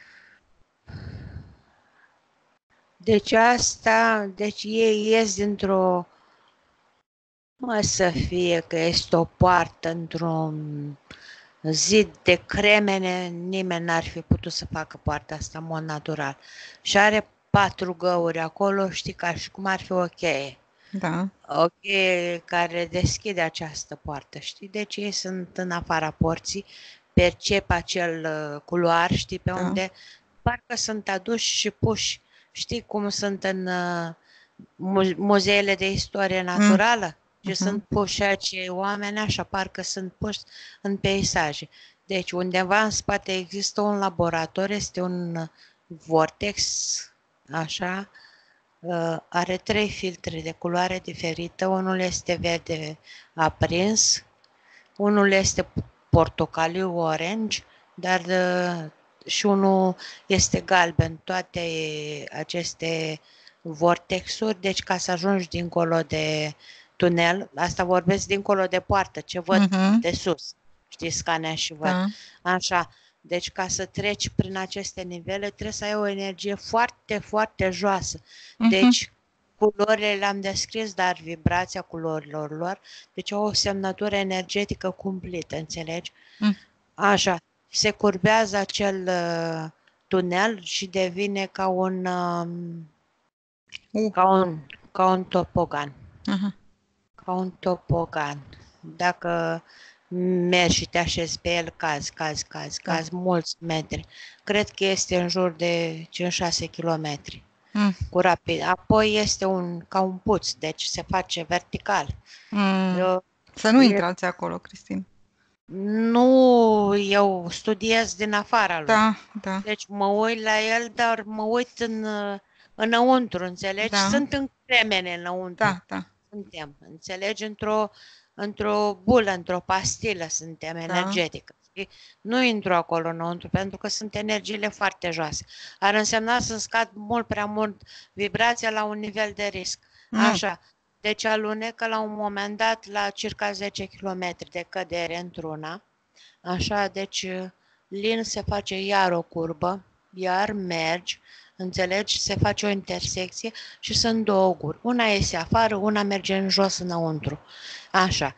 Deci asta, deci ei ies dintr-o, mă să fie că este o poartă într-un zid de cremene, nimeni n-ar fi putut să facă poarta asta în mod natural. Și are patru găuri acolo, știi, ca și cum ar fi o cheie. Da. O cheie care deschide această poartă, știi? Deci ei sunt în afara porții, percep acel culoar, știi, pe da. Unde parcă sunt aduși și puși, știi cum sunt în uh, muzeele de istorie naturală? Mm. Și uh-huh. sunt puși acei oameni așa, parcă sunt puși în peisaje. Deci undeva în spate există un laborator, este un vortex, așa, uh, are trei filtre de culoare diferită, unul este verde aprins, unul este portocaliu orange, dar uh, și unul este galben. Toate aceste vortexuri, deci ca să ajungi dincolo de tunel, asta vorbesc dincolo de poartă, ce văd Mhm. de sus, știi, scanea și văd. Da. Așa, deci ca să treci prin aceste nivele trebuie să ai o energie foarte, foarte joasă. Mhm. Deci culorile le-am descris, dar vibrația culorilor lor, deci au o semnătură energetică cumplită, înțelegi? Mm. Așa, se curbează acel uh, tunel și devine ca un, um, Uh. ca un, ca un topogan. Aha. Ca un topogan. Dacă mergi și te așezi pe el, cazi, cazi, cazi, Da. cazi mulți metri. Cred că este în jur de cinci șase kilometri. Mm. Cu rapid. Apoi este un, ca un puț, deci se face vertical. Mm. Eu, Să nu e, intrați acolo, Cristin. nu, eu studiez din afara lui. Da, da, Deci mă uit la el, dar mă uit în, înăuntru, înțelegi? da, Sunt în cremene înăuntru. da, da, Suntem, înțelegi? Într-o, într-o bulă, într-o pastilă suntem, da. energetică. știi? Nu intru acolo înăuntru, pentru că sunt energiile foarte joase. Ar însemna să scad mult prea mult vibrația la un nivel de risc. Nu. Așa. Deci alunecă la un moment dat la circa zece kilometri de cădere într-una. Așa, deci lin se face iar o curbă, iar mergi, înțelegi, se face o intersecție și sunt două guri. Una iese afară, una merge în jos înăuntru. Așa.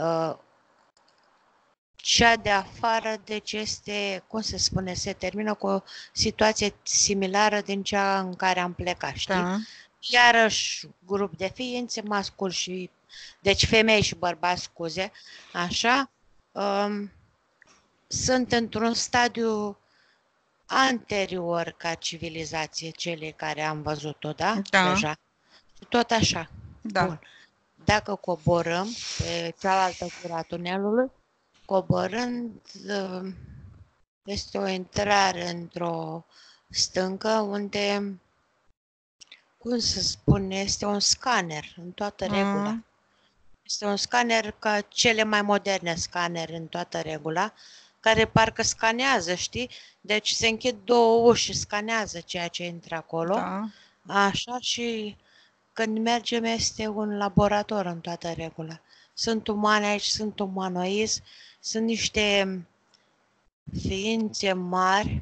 Cea de afară, deci este, cum se spune, se termină cu o situație similară din cea în care am plecat, știi? Da. Iarăși grup de ființe, mascul și, deci femei și bărbați, scuze, așa, um, sunt într-un stadiu anterior ca civilizație, cele care am văzut-o, da? Da. Deja. Tot așa. Da. Bun. Dacă coborâm pe cealaltă gură a tunelului, coborând, este o intrare într-o stâncă unde, cum să spun, este un scanner în toată regula. Mm. Este un scanner ca cele mai moderne scanere în toată regula, care parcă scanează, știi? Deci se închid două uși și scanează ceea ce intră acolo. Da. Așa, și când mergem este un laborator în toată regula. Sunt umane aici, sunt umanoizi, sunt niște ființe mari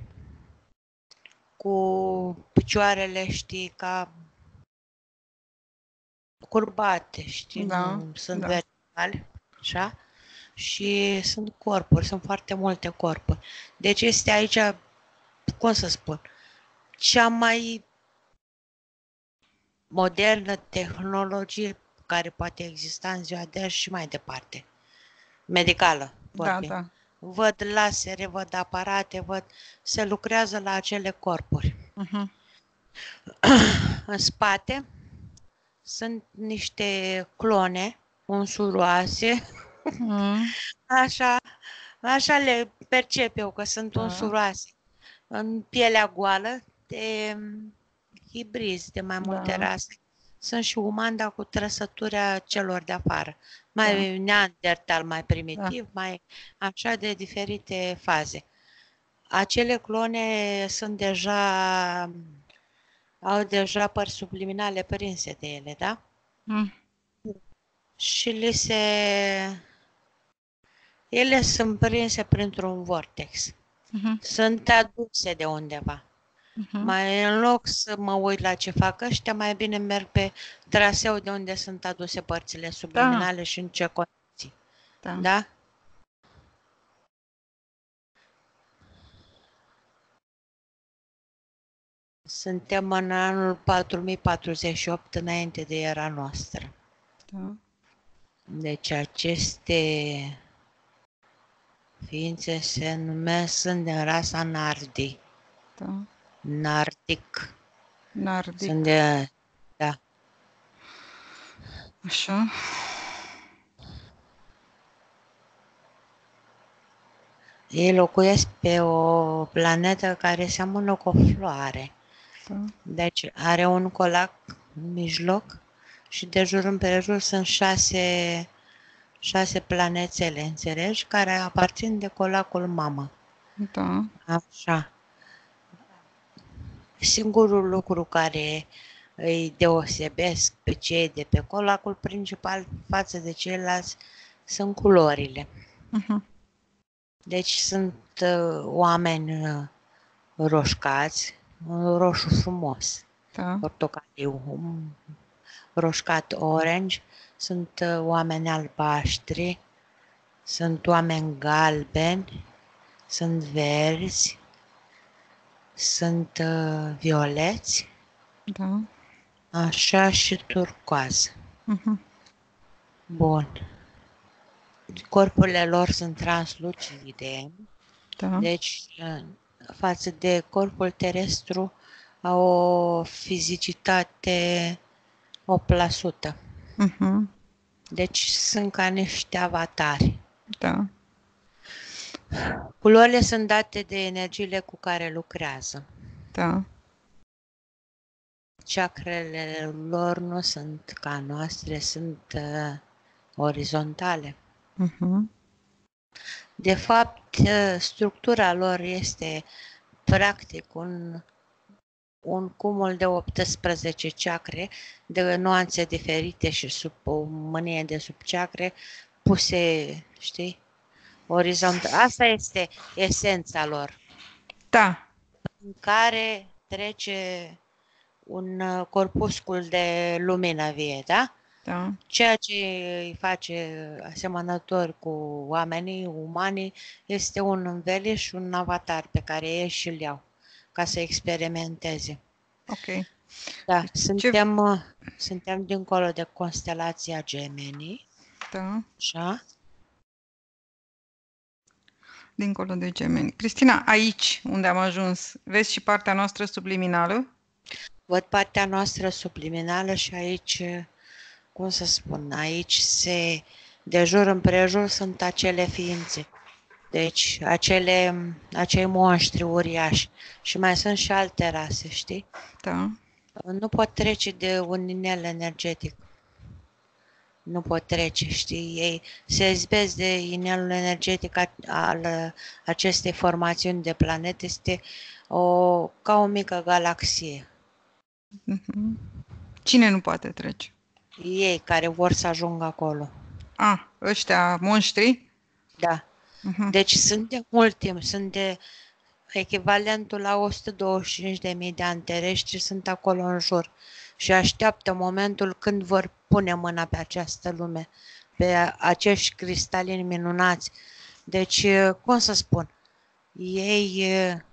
cu picioarele, știi, ca curbate, știi, Da. nu sunt Da. verticali, așa, și sunt corpuri, sunt foarte multe corpuri. Deci este aici, cum să spun, cea mai modernă tehnologie care poate exista în ziua de azi și mai departe. Medicală, Da, vorbim. da. Văd lasere, văd aparate, văd... Se lucrează la acele corpuri. Mhm. În spate sunt niște clone unsuroase, Mm. așa, așa le percep eu, că sunt Da. unsuroase. În pielea goală, de hibrizi, de mai multe Da. rase. Sunt și umani, dar cu trăsătura celor de afară. Mai neandertal, mai primitiv, mai așa, de diferite faze. Acele clone sunt deja, au deja pări subliminale prinse de ele, da? Mm. Și li se... Ele sunt prinse printr-un vortex. Mhm. Sunt aduse de undeva. Mhm. Mai în loc să mă uit la ce fac ăștia, mai bine merg pe traseu de unde sunt aduse părțile subliminale și în ce condiții. Da. Da? Suntem în anul patru mii patruzeci și opt înainte de era noastră. Da. Deci aceste ființe se numesc, sunt din rasa Nardi. Da. Nardic. Nardic. Sunt de... Da. Așa. Ei locuiesc pe o planetă care seamănă cu o floare. Da. Deci are un colac în mijloc și de jur împrejur sunt șase, șase planețele, înțelegi, care aparțin de colacul mamă. Da. Așa. Singurul lucru care îi deosebesc pe cei de pe colacul principal față de ceilalți sunt culorile. Uh-huh. Deci sunt uh, oameni uh, roșcați, un roșu frumos, Da. portocaliu, un roșcat orange, sunt uh, oameni albaștri, sunt oameni galbeni, sunt verzi, sunt uh, violeți, Da. așa și turcoază. Uh-huh. Bun. Corpurile lor sunt translucide, Da. deci față de corpul terestru au o fizicitate opt la sută. Uh-huh. Deci sunt ca niște avatari. Da. Culorile sunt date de energiile cu care lucrează. Da. Chakrele lor nu sunt ca noastre, sunt uh, orizontale. Uh-huh. De fapt, uh, structura lor este practic un, un cumul de optsprezece chakre, de nuanțe diferite și sub o mânie de subchakre puse, știi, orizontal. Asta este esența lor, Da. în care trece un uh, corpuscul de lumină vie, da? Da. Ceea ce îi face asemănător cu oamenii umani este un înveliș și un avatar pe ei ei și-l iau ca să experimenteze. Ok. Da, suntem, uh, suntem dincolo de constelația Gemenii, Da. așa? Dincolo de Gemeni. Cristina, aici unde am ajuns, vezi și partea noastră subliminală? Văd partea noastră subliminală și aici, cum să spun, aici se, de jur împrejur sunt acele ființe. Deci, acele, acei monștri uriași. Și mai sunt și alte rase, știi? Da. Nu pot trece de un inel energetic. Nu pot trece, știi? Ei se izbesc de inelul energetic al acestei formațiuni de planete. Este o, ca o mică galaxie. Uh-huh. Cine nu poate trece? Ei care vor să ajungă acolo. Ah, ăștia monștri? Da. Uh-huh. Deci sunt de mult timp, sunt de echivalentul la o sută douăzeci și cinci de mii de ani terestri, sunt acolo în jur și așteaptă momentul când vor pune mâna pe această lume, pe acești cristalini minunați. Deci, cum să spun, ei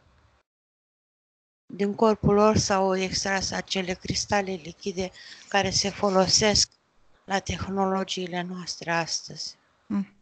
din corpul lor s-au extras acele cristale lichide care se folosesc la tehnologiile noastre astăzi. Mm.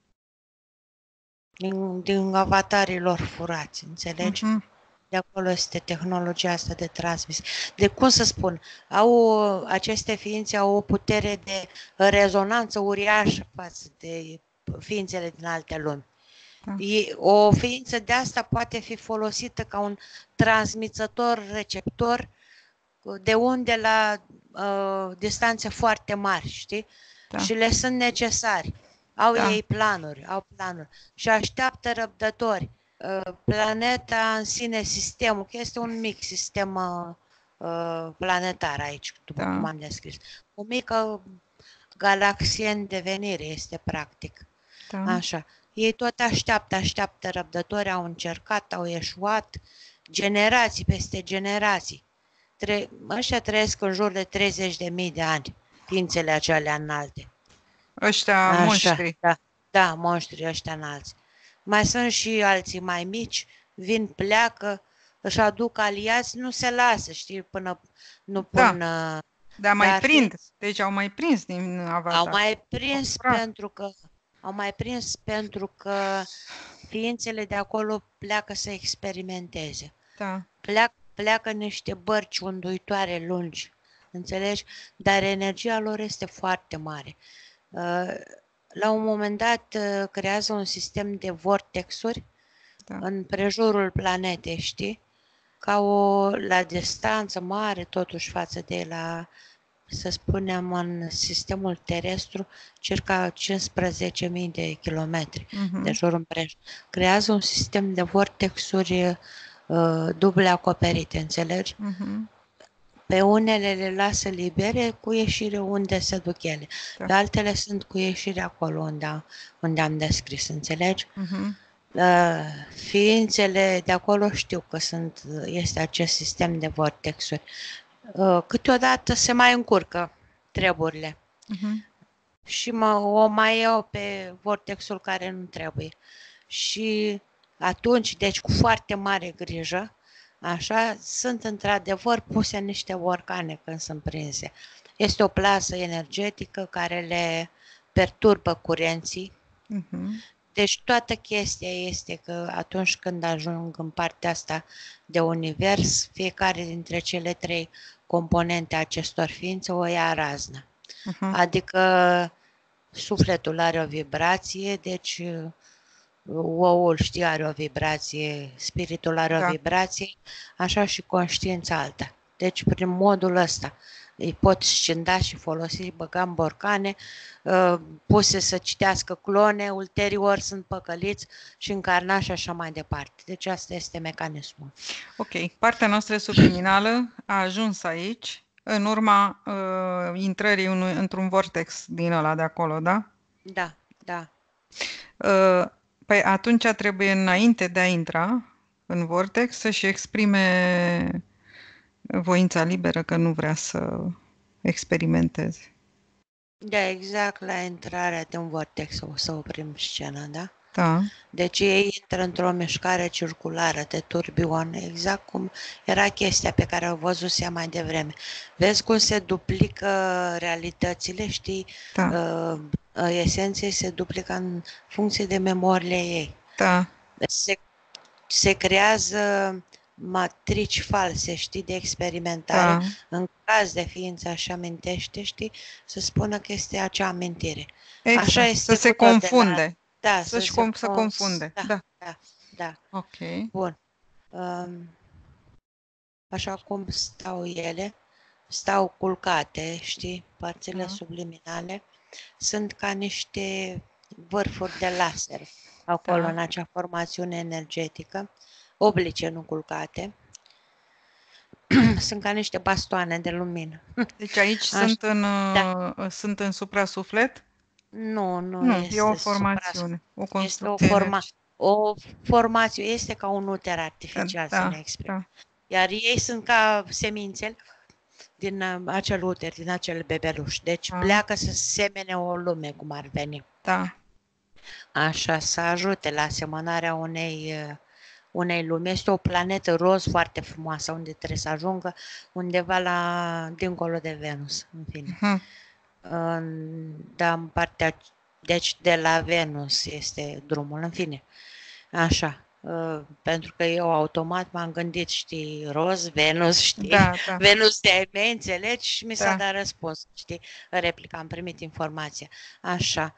Din, din avatarii lor furați, înțelegi? Uh-huh. De acolo este tehnologia asta de transmis. De cum să spun, au, aceste ființe au o putere de rezonanță uriașă față de ființele din alte lumi. Da. O ființă de asta poate fi folosită ca un transmițător-receptor de unde la uh, distanțe foarte mari, știi? Da. Și le sunt necesari. Au Da. ei planuri, au planuri și așteaptă răbdători. Planeta în sine, sistemul, că este un mic sistem uh, planetar aici, după Da. cum am descris. O mică galaxie în devenire este practic. Da. Așa. Ei tot așteaptă, așteaptă răbdători, au încercat, au eșuat, generații peste generații. Tre- ăștia trăiesc în jur de treizeci de mii de ani, ființele acelea înalte. Ăștia Așa, monștri. da, da, monștrii ăștia înalți. Mai sunt și alții mai mici, vin, pleacă, își aduc aliați, nu se lasă, știi, până nu pun... Da, dar mai dar prind. Deci au mai prins din avatar. Au mai prins Au pentru că au mai prins pentru că ființele de acolo pleacă să experimenteze. Da. Pleacă, pleacă niște bărci unduitoare lungi, înțelegi? Dar energia lor este foarte mare. La un moment dat creează un sistem de vortexuri, da, în prejurul planetei, știi? Ca o, la distanță mare, totuși, față de la, să spunem, în sistemul terestru, circa cincisprezece mii de kilometri uh-huh. de jur împrejur. Creează un sistem de vortexuri uh, duble acoperite, înțelegi? Uh-huh. Pe unele le lasă libere cu ieșire unde se duc ele. Da. Pe altele sunt cu ieșire acolo unde, am- unde am descris, înțelegi? Mhm. Uh, Ființele de acolo știu că sunt, este acest sistem de vortexuri. Uh, Câteodată se mai încurcă treburile Mhm. și mă, o mai iau pe vortexul care nu trebuie. Și atunci, deci cu foarte mare grijă, așa, sunt într-adevăr puse niște borcane când sunt prinse. Este o plasă energetică care le perturbă curenții. Mhm. Deci toată chestia este că atunci când ajung în partea asta de univers, fiecare dintre cele trei componente acestor ființe o ia raznă. Mhm. Adică sufletul are o vibrație, deci oul, știi, are o vibrație, spiritul are o Da. vibrație, așa și conștiința alta. Deci prin modul ăsta îi pot scinda și folosi, băga în borcane, uh, puse să citească clone, ulterior sunt păcăliți și încarnați și așa mai departe. Deci asta este mecanismul. Ok, partea noastră subliminală a ajuns aici în urma uh, intrării unui, într-un vortex din ăla de acolo, da? Da, da. Uh, păi atunci trebuie, înainte de a intra în vortex, să-și exprime voința liberă că nu vrea să experimenteze. Da, exact la intrarea din vortex o să oprim scena, da? Da, Deci ei intră într-o mișcare circulară de turbion, exact cum era chestia pe care o văzusem mai devreme. Vezi cum se duplică realitățile, știi? da, Uh, Esenței se duplică în funcție de memoriile ei. da, Se, se creează matrici false, știi, de experimentare. da, În caz de ființă așa amintește, știi, să spună că este acea amintire. Așa exact, să este se cu tot de la... confunde, Da, să să-și se com- să cons... confunde, Da, da, da, da. ok, Bun. Um, Așa cum stau ele, stau culcate, știi, părțile da, subliminale, sunt ca niște vârfuri de laser acolo, da. în acea formațiune energetică, oblice, nu culcate. Sunt ca niște bastoane de lumină. Deci aici Așa, sunt în, da. uh, sunt în suprasuflet? Nu, nu Nu, e o este supra, formațiune, o este o construcție forma, energetică. o formațiune, este ca un uter artificial, să ne Da, exprim. da, Iar ei sunt ca semințele din uh, acel uter, din acel bebeluș. Deci da, pleacă să semene o lume, cum ar veni. da, Așa, să ajute la asemănarea unei, uh, unei lumi. Este o planetă roz foarte frumoasă, unde trebuie să ajungă undeva la dincolo de Venus, în fine. mhm, În, da, în partea, deci de la Venus este drumul, în fine. Așa. Uh, pentru că eu automat m-am gândit, știi, roz, Venus, știi, da, da, Venus de-ai mei, înțelegi? Și mi s-a da, dat răspuns, știi, replica, am primit informația. Așa.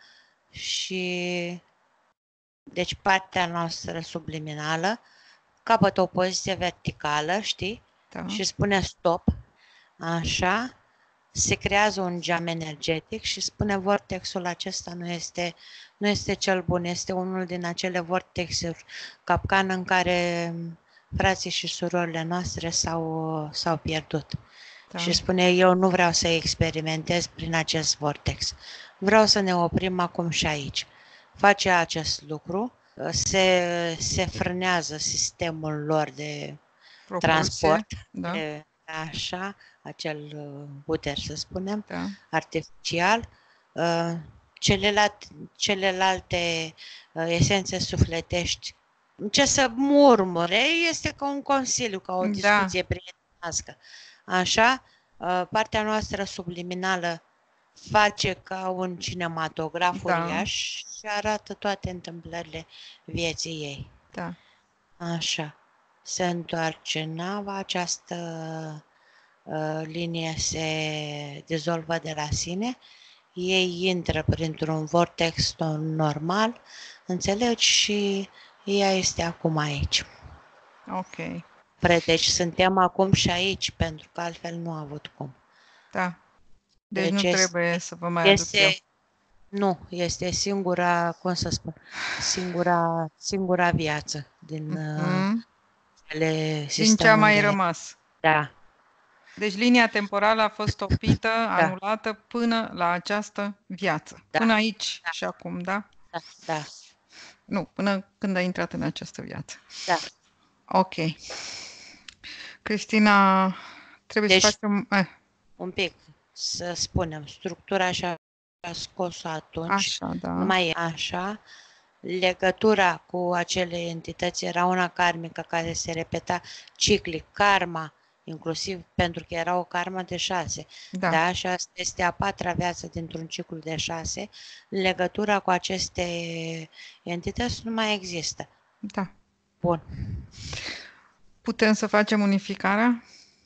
Și deci partea noastră subliminală capătă o poziție verticală, știi? da, Și spune stop, așa, se creează un geam energetic și spune vortexul acesta nu este, nu este cel bun, este unul din acele vortexuri, capcană în care frații și surorile noastre s-au, s-au pierdut. da, Și spune, eu nu vreau să experimentez prin acest vortex. Vreau să ne oprim acum și aici. Face acest lucru, se, se frânează sistemul lor de propulsie, transport, da, de, așa, acel uh, uter, să spunem, da, artificial. Uh, celelalte, celelalte uh, esențe sufletești, ce să murmure, este ca un consiliu, ca o da, discuție prietenească. Așa, uh, partea noastră subliminală face ca un cinematograf da, uriaș și arată toate întâmplările vieții ei. da, Așa. Se întoarce nava, această uh, linie se dizolvă de la sine, ei intră printr-un vortex normal, înțelegi, și ea este acum aici. ok, Deci suntem acum și aici, pentru că altfel nu a avut cum. da. Deci Deci nu este, trebuie să vă mai aduc eu. este nu, este singura, cum să spun, singura, singura viață din uh, Mhm. cele Din ce a sistemul mai de... rămas. Da. Deci linia temporală a fost topită, Da, anulată până la această viață. da, Până aici da, și acum, da? da, da, Nu, până când a intrat în această viață. da. Ok. Cristina, trebuie să Deci, facem... Eh, un pic, să spunem, structura și-a scos-o atunci, așa, da. nu mai e așa. Legătura cu acele entități era una karmică care se repeta ciclic, karma, inclusiv pentru că era o karmă de șase. Da, Da? Și asta este a patra viață dintr-un ciclu de șase. Legătura cu aceste entități nu mai există. da. Bun. Putem să facem unificarea?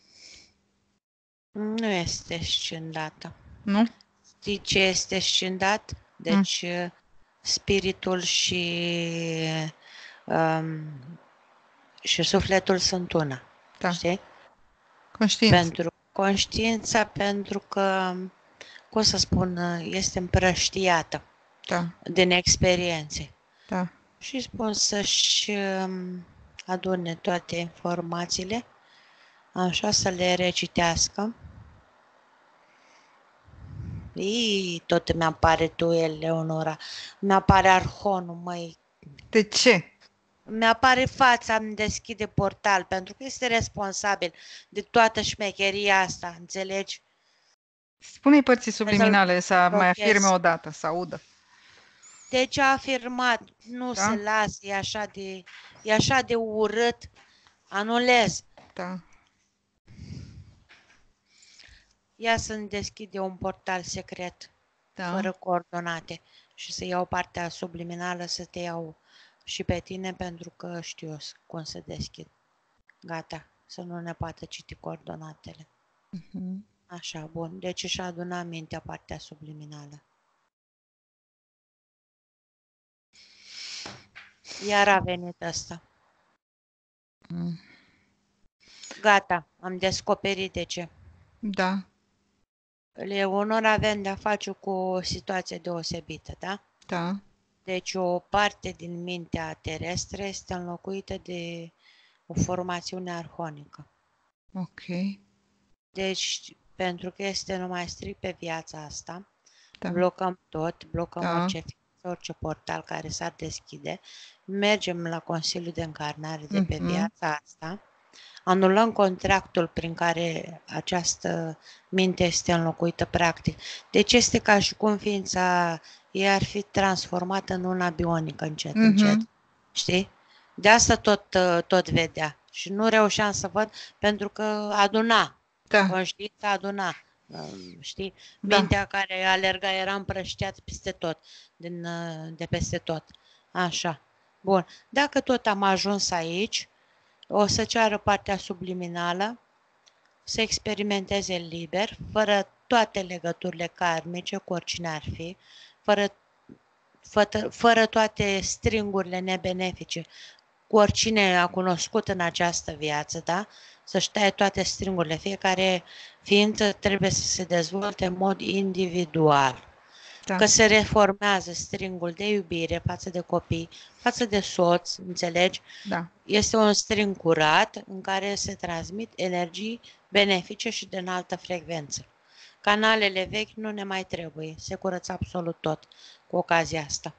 Nu este scindată. Nu? Știi ce este scindat? Deci mm. spiritul și, um, și sufletul sunt una. Da. Știi? Conștiință. Pentru conștiința, pentru că, cum să spun, este împrăștiată Da, din experiențe. da. Și spun să-și um, adune toate informațiile, așa, să le recitească. Ii, tot mi-apare tu, Eleonora. Mi-apare Arhonul, măi. De ce? Mi-apare fața, îmi deschide portal, pentru că este responsabil de toată șmecheria asta, înțelegi? Spune-i părții subliminale să mai afirme o dată, să audă. Deci a afirmat, nu Da? se lasă, e așa de, e așa de urât, anulez. Da. Ia să-mi deschide un portal secret, Da. fără coordonate, și să iau partea subliminală, să te iau și pe tine, pentru că știu cum să deschid. Gata, să nu ne poată citi coordonatele. Uh-huh. Așa, bun. Deci își aduna mintea partea subliminală. Iar a venit asta. Mm. Gata, am descoperit de ce. Da. Leonora avem de-a face cu o situație deosebită, da? Da. Deci o parte din mintea terestră este înlocuită de o formațiune arhonică. Ok. Deci, pentru că este numai strict pe viața asta, Da. blocăm tot, blocăm Da. orice, orice portal care s-ar deschide, mergem la Consiliul de Încarnare de pe Mhm. viața asta, anulăm contractul prin care această minte este înlocuită practic. Deci este ca și cum ființa ei ar fi transformată în una bionică încet, Mhm. încet. Știi? De asta tot, tot vedea. Și nu reușeam să văd pentru că aduna. Da. Conștiința aduna. Știi? Da. Mintea care alerga era împrăștiat peste tot, din, de peste tot. Așa. Bun. Dacă tot am ajuns aici, o să ceară partea subliminală să experimenteze liber, fără toate legăturile karmice, cu oricine ar fi, fără, fără, fără toate stringurile nebenefice, cu oricine a cunoscut în această viață, da? Să-și taie toate stringurile. Fiecare ființă trebuie să se dezvolte în mod individual. Da. Că se reformează stringul de iubire față de copii, față de soț, înțelegi? Da. Este un string curat în care se transmit energii benefice și de înaltă frecvență. Canalele vechi nu ne mai trebuie, se curăță absolut tot cu ocazia asta.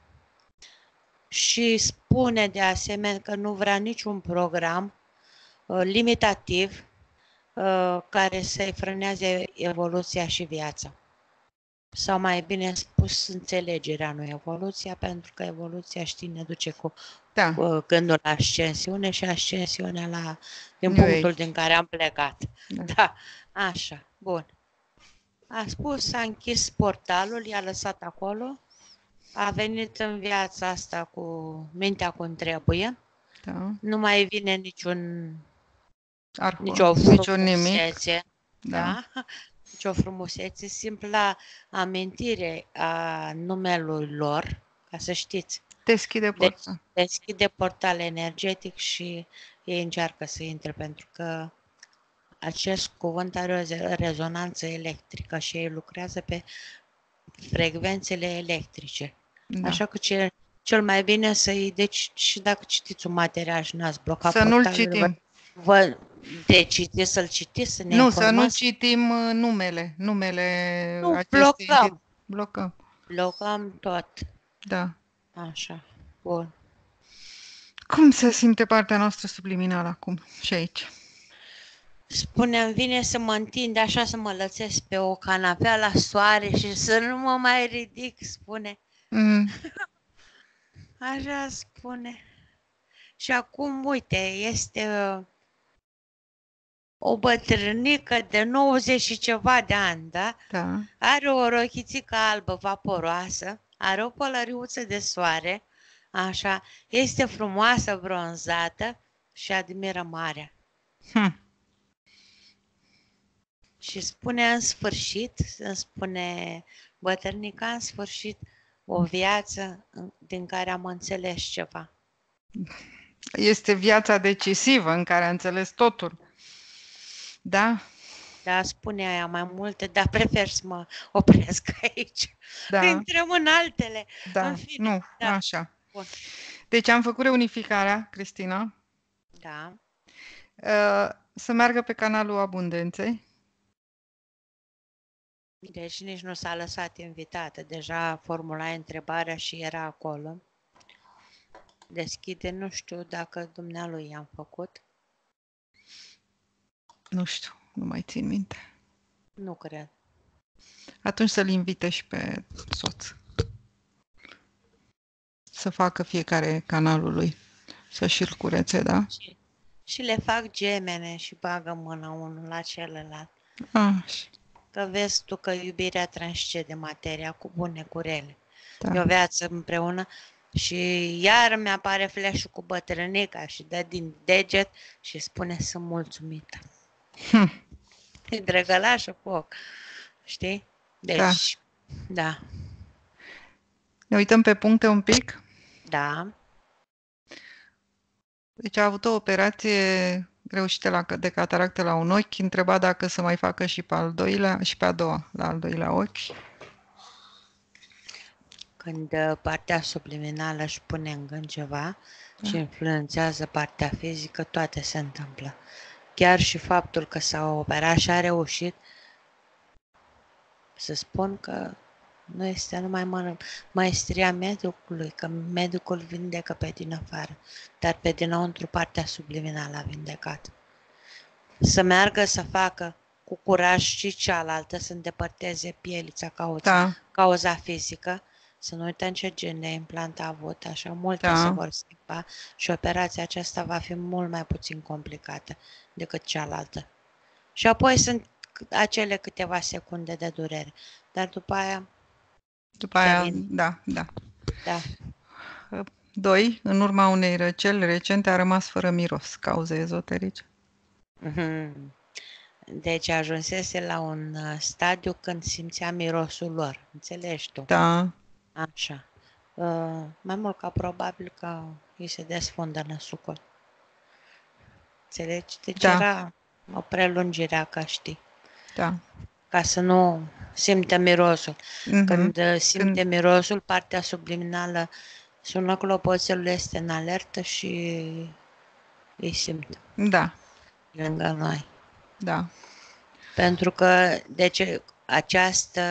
Și spune de asemenea că nu vrea niciun program uh, limitativ uh, care să-i frâneze evoluția și viața. Sau mai bine spus, înțelegerea, nu evoluția, pentru că evoluția, știi, ne duce cu Da. uh, gândul la ascensiune și ascensiunea la, din New punctul Age. din care am plecat. Da. Da, așa, bun. A spus, a închis portalul, i-a lăsat acolo, a venit în viața asta cu mintea cum trebuie, Da. nu mai vine niciun, Arhon. nicio Niciun nimic. frumusețe, Da. da? Nicio frumusețe, simpla amintire a numelui lor, ca să știți. Deschide Deci porta. deschide portal energetic și ei încearcă să intre, pentru că acest cuvânt are o rezonanță electrică și ei lucrează pe frecvențele electrice. Da. Așa că cel, cel mai bine să-i... Deci și dacă citiți un material și n-ați blocat Să nu-l portalul, citim. vă, De citit, să-l citiți, să ne Nu, să nu informați? citim uh, numele, numele Nu, acestei entități. blocăm. Blocăm. Blocăm tot. Da. Așa. Bun. Cum se simte partea noastră subliminală acum și aici? Spune, îmi vine să mă întind așa, să mă lățesc pe o canapea la soare și să nu mă mai ridic, spune. Mm, Așa spune. Și acum, uite, este uh, o bătrânică de nouăzeci și ceva de ani, da? da. Are o rochițică albă vaporoasă, are o pălăriuță de soare, așa, este frumoasă, bronzată și admiră marea. Hm. Și spune în sfârșit, îmi spune bătrânica, în sfârșit, o viață din care am înțeles ceva. Este viața decisivă în care a înțeles totul. Da? Da, spune aia mai multe, dar prefer să mă opresc aici. Da. Intrăm în altele. Da. În fine, Nu, da. așa. Bun. Deci am făcut reunificarea, Cristina, Da. uh, să meargă pe canalul Abundenței. Deci nici nu s-a lăsat invitată. Deja formulai întrebarea și era acolo. Deschide, nu știu dacă dumnealui i-am făcut. Nu știu, nu mai țin minte. Nu cred. Atunci să-l invite și pe soț. Să facă fiecare canalul lui. Să și-l curețe, da? Și, și le fac gemene și bagă mâna unul la celălalt. Așa. Că vezi tu că iubirea transcede materia cu bune, cu rele. Da. E o viață împreună și iar mi-apare flash-ul cu bătrânica și dă din deget și spune sunt mulțumită. Hm. E drăgălașă foc. Știi? Deci, da. da. Ne uităm pe puncte un pic. Da. Deci a avut o operație reușită la, de cataractă la un ochi. Întreba dacă să mai facă și pe al doilea și pe a doua, la al doilea ochi. Când partea subliminală își pune în gând ceva Da. și influențează partea fizică, toate se întâmplă. Chiar și faptul că s-a operat și a reușit, să spun că nu este numai maestria medicului, că medicul vindecă pe din afară, dar pe dinăuntru partea subliminală a vindecat. Să meargă să facă cu curaj și cealaltă, să îndepărteze pielița, cauza, Da. cauza fizică, să nu uităm ce gen de implant a avut, așa multe Da. se vor schimba și operația aceasta va fi mult mai puțin complicată decât cealaltă. Și apoi sunt acele câteva secunde de durere, dar după aia... După aia, revin. da, da. Da. Doi, în urma unei răceli recente a rămas fără miros, cauze ezoterice. Mhm. Deci ajunsese la un stadiu când simțea mirosul lor, înțelegi tu? Da. Așa. Uh, mai mult ca probabil că îi se desfundă năsucul. Înțelegi? Deci Da. era o prelungire a căștii. Da. Ca să nu simte mirosul. Mhm. Când uh, simte Când- mirosul, partea subliminală sună clopoțelul, este în alertă și îi simte Da. lângă noi. Da. Pentru că, deci, această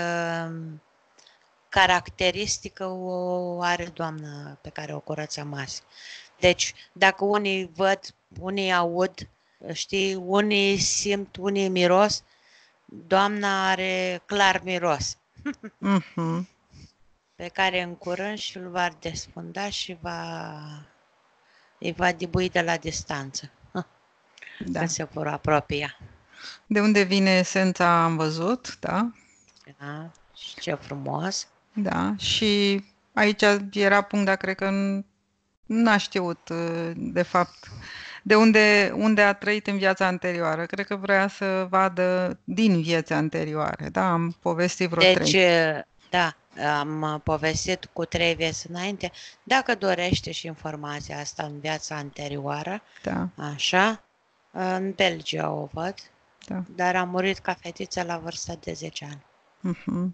caracteristică o are Doamna pe care o curățăm azi. Deci, dacă unii văd, unii aud, știi, unii simt, unii miros, Doamna are clar miros, Mhm. pe care în curând și îl va desfunda și va, îi va dibui de la distanță, Da. când se vor apropia. De unde vine esența am văzut, da? Da? Și ce frumos! Da. Și aici era punct, dar cred că n- n-a știut, uh, de fapt, de unde, unde a trăit în viața anterioară. Cred că vrea să vadă din viața anterioare, da? Am povestit vreo Deci, trei. da, am povestit cu trei vieți înainte. Dacă dorește și informația asta în viața anterioară, Da, așa, în Belgia o văd, da. dar a murit ca fetiță la vârsta de zece ani. Mhm.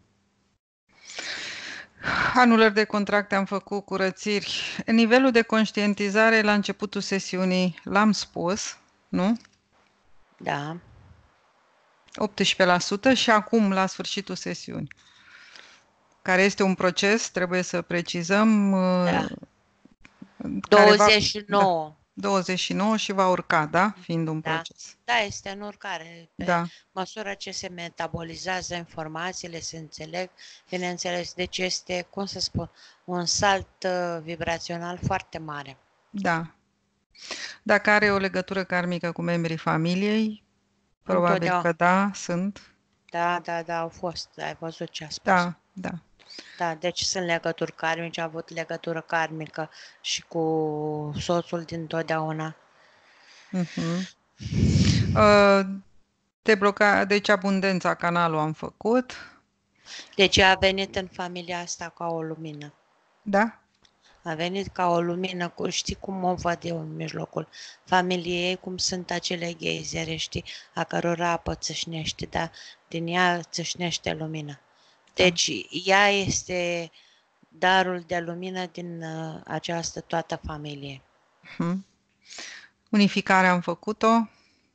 Anulări de contracte am făcut, curățiri. Nivelul de conștientizare la începutul sesiunii l-am spus, nu? Da. optsprezece la sută și acum, la sfârșitul sesiunii, care este un proces, trebuie să precizăm, Da. uh, care va, douăzeci și da, nouă. douăzeci și nouă și va urca, da? Fiind un Da. proces. Da, este în urcare. Pe Da, măsură ce se metabolizează informațiile, se înțeleg, bineînțeles, deci este, cum să spun, un salt uh, vibrațional foarte mare. da. Dacă are o legătură karmică cu membrii familiei, probabil Întotdeauna. că da, sunt. Da, da, da, au fost. Ai văzut ce a spus. Da, da. Da, deci sunt legături karmice, a avut legătură karmică și cu soțul din totdeauna. Mhm. Uh, debloca, deci abundența canalul am făcut. Deci a venit în familia asta ca o lumină. Da? A venit ca o lumină, cu, știi cum o văd eu în mijlocul familiei, cum sunt acele geizere, știi, a cărora apă țâșnește, dar din ea țâșnește lumină. Deci ea este darul de lumină din uh, această toată familie. Mhm. Unificarea am făcut-o.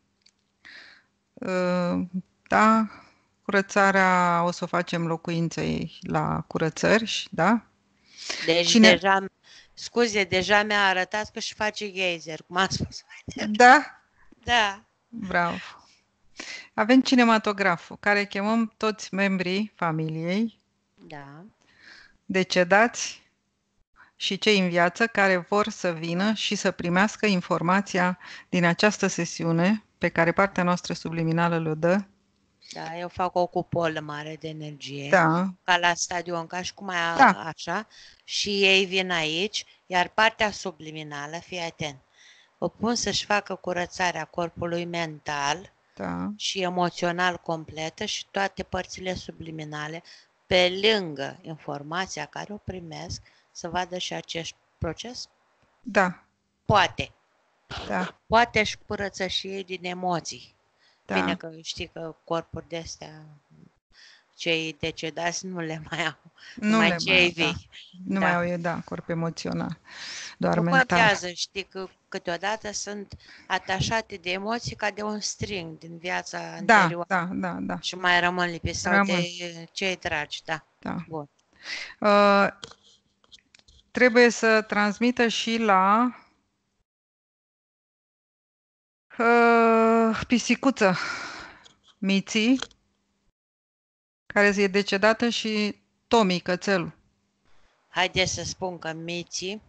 Uh, da. Curățarea o să o facem locuinței la curățări, da? Deci Cine? deja, scuze, deja mi-a arătat că și face geyser, cum a spus. Da? Da. Bravo. Avem cinematograful, care chemăm toți membrii familiei, Da. decedați și cei în viață care vor să vină și să primească informația din această sesiune pe care partea noastră subliminală le dă. Da, eu fac o cupolă mare de energie, Da, ca la stadion, ca și cum a, da, așa, și ei vin aici, iar partea subliminală, fii atent, o pun să-și facă curățarea corpului mental da, și emoțional completă și toate părțile subliminale, pe lângă informația care o primesc, să vadă și acest proces? da, Poate. da, Poate își curăță și ei din emoții. Bine da. că știi că corpuri de astea, cei decedați nu le mai au, Nu numai le mai cei au, da. vii. Nu mai Da. au, e, da, corp emoțional, doar Nu mental. contează, știi că câteodată sunt atașate de emoții ca de un string din viața Da, anterioară da, da, da. și mai rămân lipiți sau Rămân, de cei dragi, da. da. Bun. Uh, trebuie să transmită și la uh, pisicuță Miții, care e decedată, și Tomi, cățelul. Haideți să spun că Miții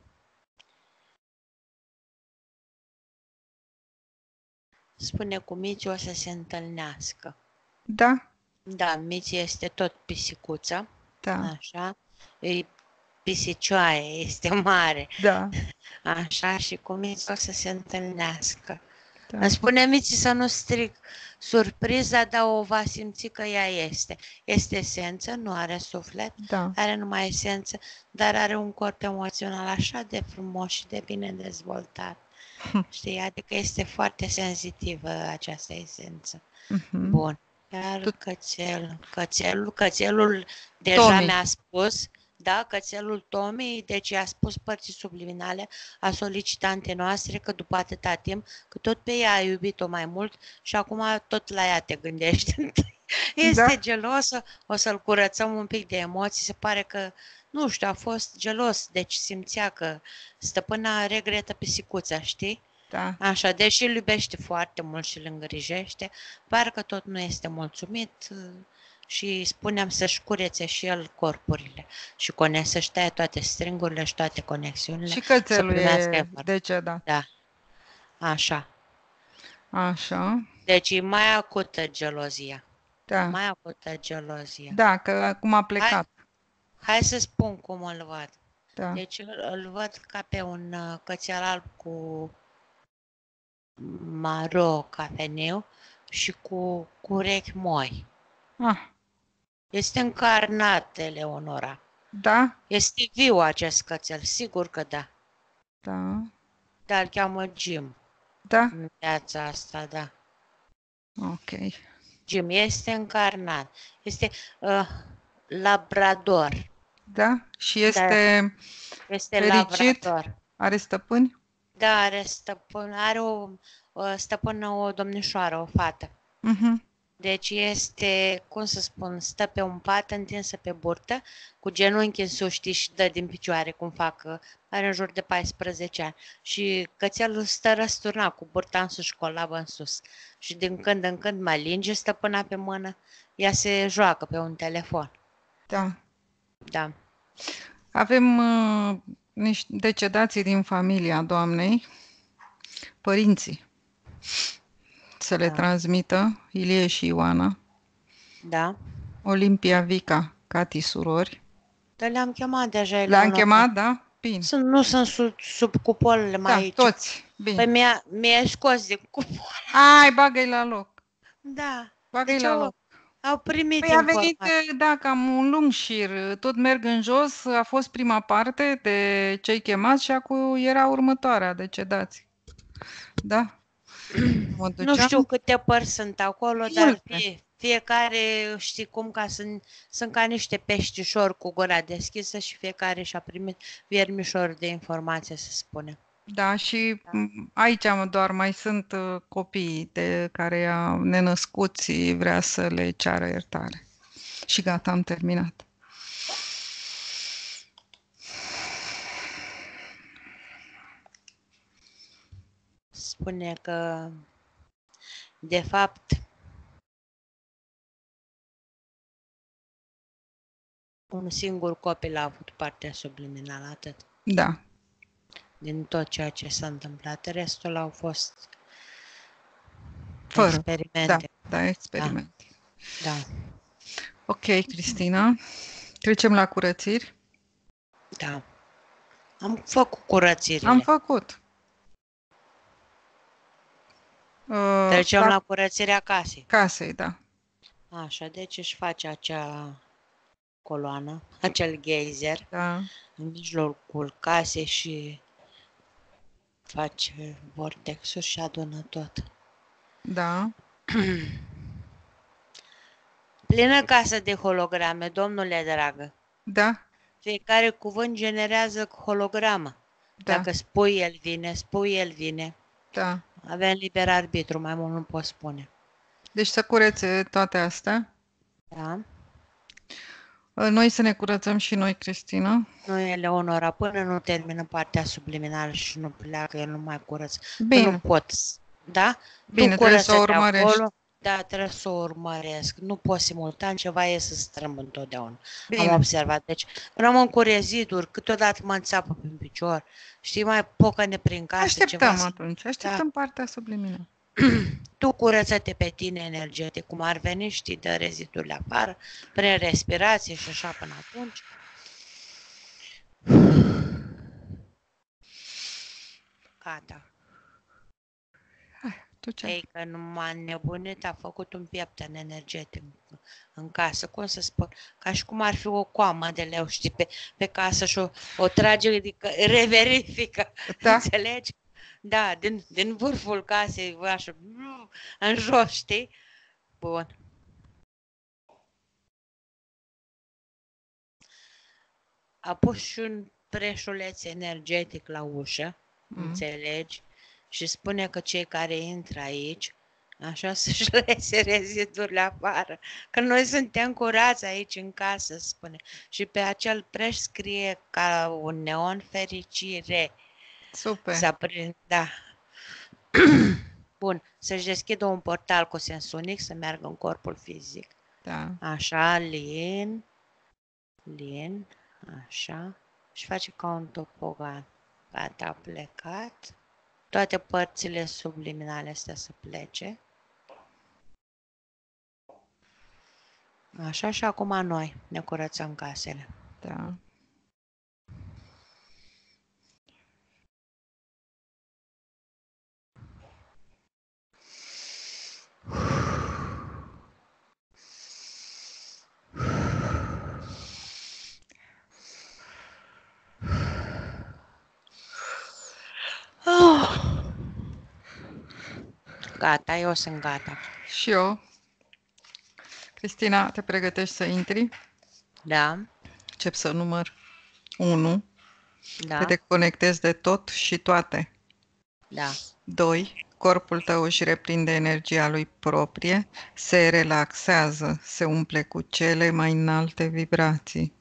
spune cu Miții o să se întâlnească. Da? Da, Miții este tot pisicuță, Da, așa, e pisicioaie, este mare, da, așa, și cu Miții o să se întâlnească. da. Îmi spune Miții să nu stric surpriza, dar o va simți că ea este. Este esență, nu are suflet, Da. are numai esență, dar are un corp emoțional așa de frumos și de bine dezvoltat. Știi? Adică este foarte senzitivă această esență. Mhm. Bun. Iar cățelul, cățelul, cățelul deja Tomi. mi-a spus, da, cățelul Tomi, deci i-a spus părții subliminale a solicitantei noastre că după atâta timp, că tot pe ea a iubit-o mai mult și acum tot la ea te gândești. Este Da? gelos, o să-l curățăm un pic de emoții, se pare că, nu știu, a fost gelos, deci simțea că stăpâna regretă pisicuța, știi? Da. Așa, deși îl iubește foarte mult și îl îngrijește, parcă tot nu este mulțumit și spuneam să-și curețe și el corpurile și cone- să-și taie toate stringurile și toate conexiunile, Și să cățelul primească e efort. decedat. Da, așa. Așa. Deci e mai acută gelozia. Da. Mai acută gelozia. Da, că acum a plecat. Hai, hai să spun cum îl văd. Da. Deci îl, îl văd ca pe un uh, cățel alb cu maro cafeniu și cu, cu urechi moi. Ah, Este încarnat, Eleonora. da? Este viu acest cățel, sigur că da. Da. Dar îl cheamă Jim Da? în viața asta, da. Ok. Jim este încarnat. Este uh, labrador. Da? Și Da, este este fericit? labrador. Are stăpâni? Da, are stăpân, are o, o stăpână, o domnișoară, o fată. Mhm. Deci este, cum să spun, stă pe un pat întinsă pe burtă, cu genunchi în sus, știi, și dă din picioare, cum fac, uh, are în jur de paisprezece ani. Și cățelul stă răsturnat, cu burta în sus și colabă în sus. Și din când în când mai linge stăpâna pe mână, ea se joacă pe un telefon. Da. Da. Avem uh, niște decedații din familia doamnei, părinții, să le Da. transmită, Ilie și Ioana, Da. Olimpia, Vica, Cati, surori. Dar le-am chemat deja, Le-am Eleonora. chemat, da? Bine. Sunt, nu sunt sub, sub cupolele mai Da, aici. toți. Bine. Păi mi-a, mi-a scos din cupol. Ai, bagă-i la loc. Da. Bagă-i Deci la au, loc. au primit Păi a venit, informații. da, cam un lung șir, tot merg în jos, a fost prima parte de cei chemați și acum era următoarea, decedați. Da? Mă Nu duceam știu câte părți sunt acolo, dar multe. fie, fiecare, știi cum, ca sunt, sunt ca niște peștișori cu gura deschisă și fiecare și-a primit viermișor de informație, să spunem. Da, și m, aici am doar mai sunt uh, copiii de care a nenăscuți vrea să le ceară iertare. Și gata, am terminat. Spune că, de fapt, un singur copil a avut partea subliminală, atât. Da, Din tot ceea ce s-a întâmplat, restul au fost fără. Da, experimente. da, experiment. Da, Ok, Cristina, trecem la curățiri. da. Am făcut curățirile. Am făcut. Uh, Trecem la la curățirea casei. casei, da. Așa, deci își face acea coloană, acel geyser Da, în mijlocul casei și face vortexul și adună tot. da, Plină casă de holograme, domnule dragă. da, Fiecare cuvânt generează hologramă. da, Dacă spui, el vine, spui, el vine. da. Avem liber arbitru, mai mult nu pot spune. Deci să curețe toate astea. Da? Uh, Noi să ne curățăm și noi, Cristina. Nu, Eleonora, până nu termină partea subliminală și nu pleacă, el nu mai curăță. Că Bine, nu pot, da? bine, Tu trebuie să o curăță-te urmărești. acolo, da, trebuie să o urmăresc. Nu pot simultan, ceva e să strâmb întotdeauna. Bine, Am observat. Deci, rămân cu reziduri, câteodată mă înțapă pe picior. Știi, mai pocăne prin casă, așteptăm ceva. atunci, așteptăm partea subliminală. Tu curăță-te pe tine energetic, cum ar veni, știi, dă rezidurile afară, prin respirație și așa până atunci. Gata. Tu ce? Ei, că nu m-a înnebunit, a făcut un piepten energetic în casă, cum să spun, ca și cum ar fi o coamă de leu, știi, pe, pe casă și o, o trage, adică reverifică, Da. înțelegi? Da, din, din vârful casei, așa, în jos, știi? Bun. A pus și un preșuleț energetic la ușă, Mm. înțelegi? Și spune că cei care intră aici, așa să-și lese rezidurile afară, că noi suntem curați aici în casă, spune. Și pe acel preș scrie ca un neon fericire. Super. S-a prins, da. Bun, să-și deschidă un portal cu sens unic, să meargă în corpul fizic. Da. Așa, lin, lin, așa, și face ca un topogan. Gata, a plecat. Toate părțile subliminale astea să plece. Așa, și acum noi ne curățăm casele. Da. Gata, eu sunt gata. Și eu. Cristina, te pregătești să intri? Da, Încep să număr unu. da, Te deconectezi de tot și toate. Da. doi. Corpul tău își reprinde energia lui proprie, se relaxează, se umple cu cele mai înalte vibrații.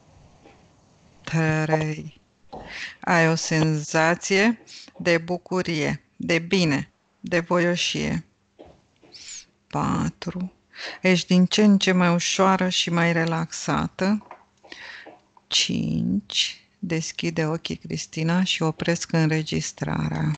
trei. Ai o senzație de bucurie, de bine, de voioșie. patru. Ești din ce în ce mai ușoară și mai relaxată. cinci. Deschide ochii, Cristina, și opresc înregistrarea.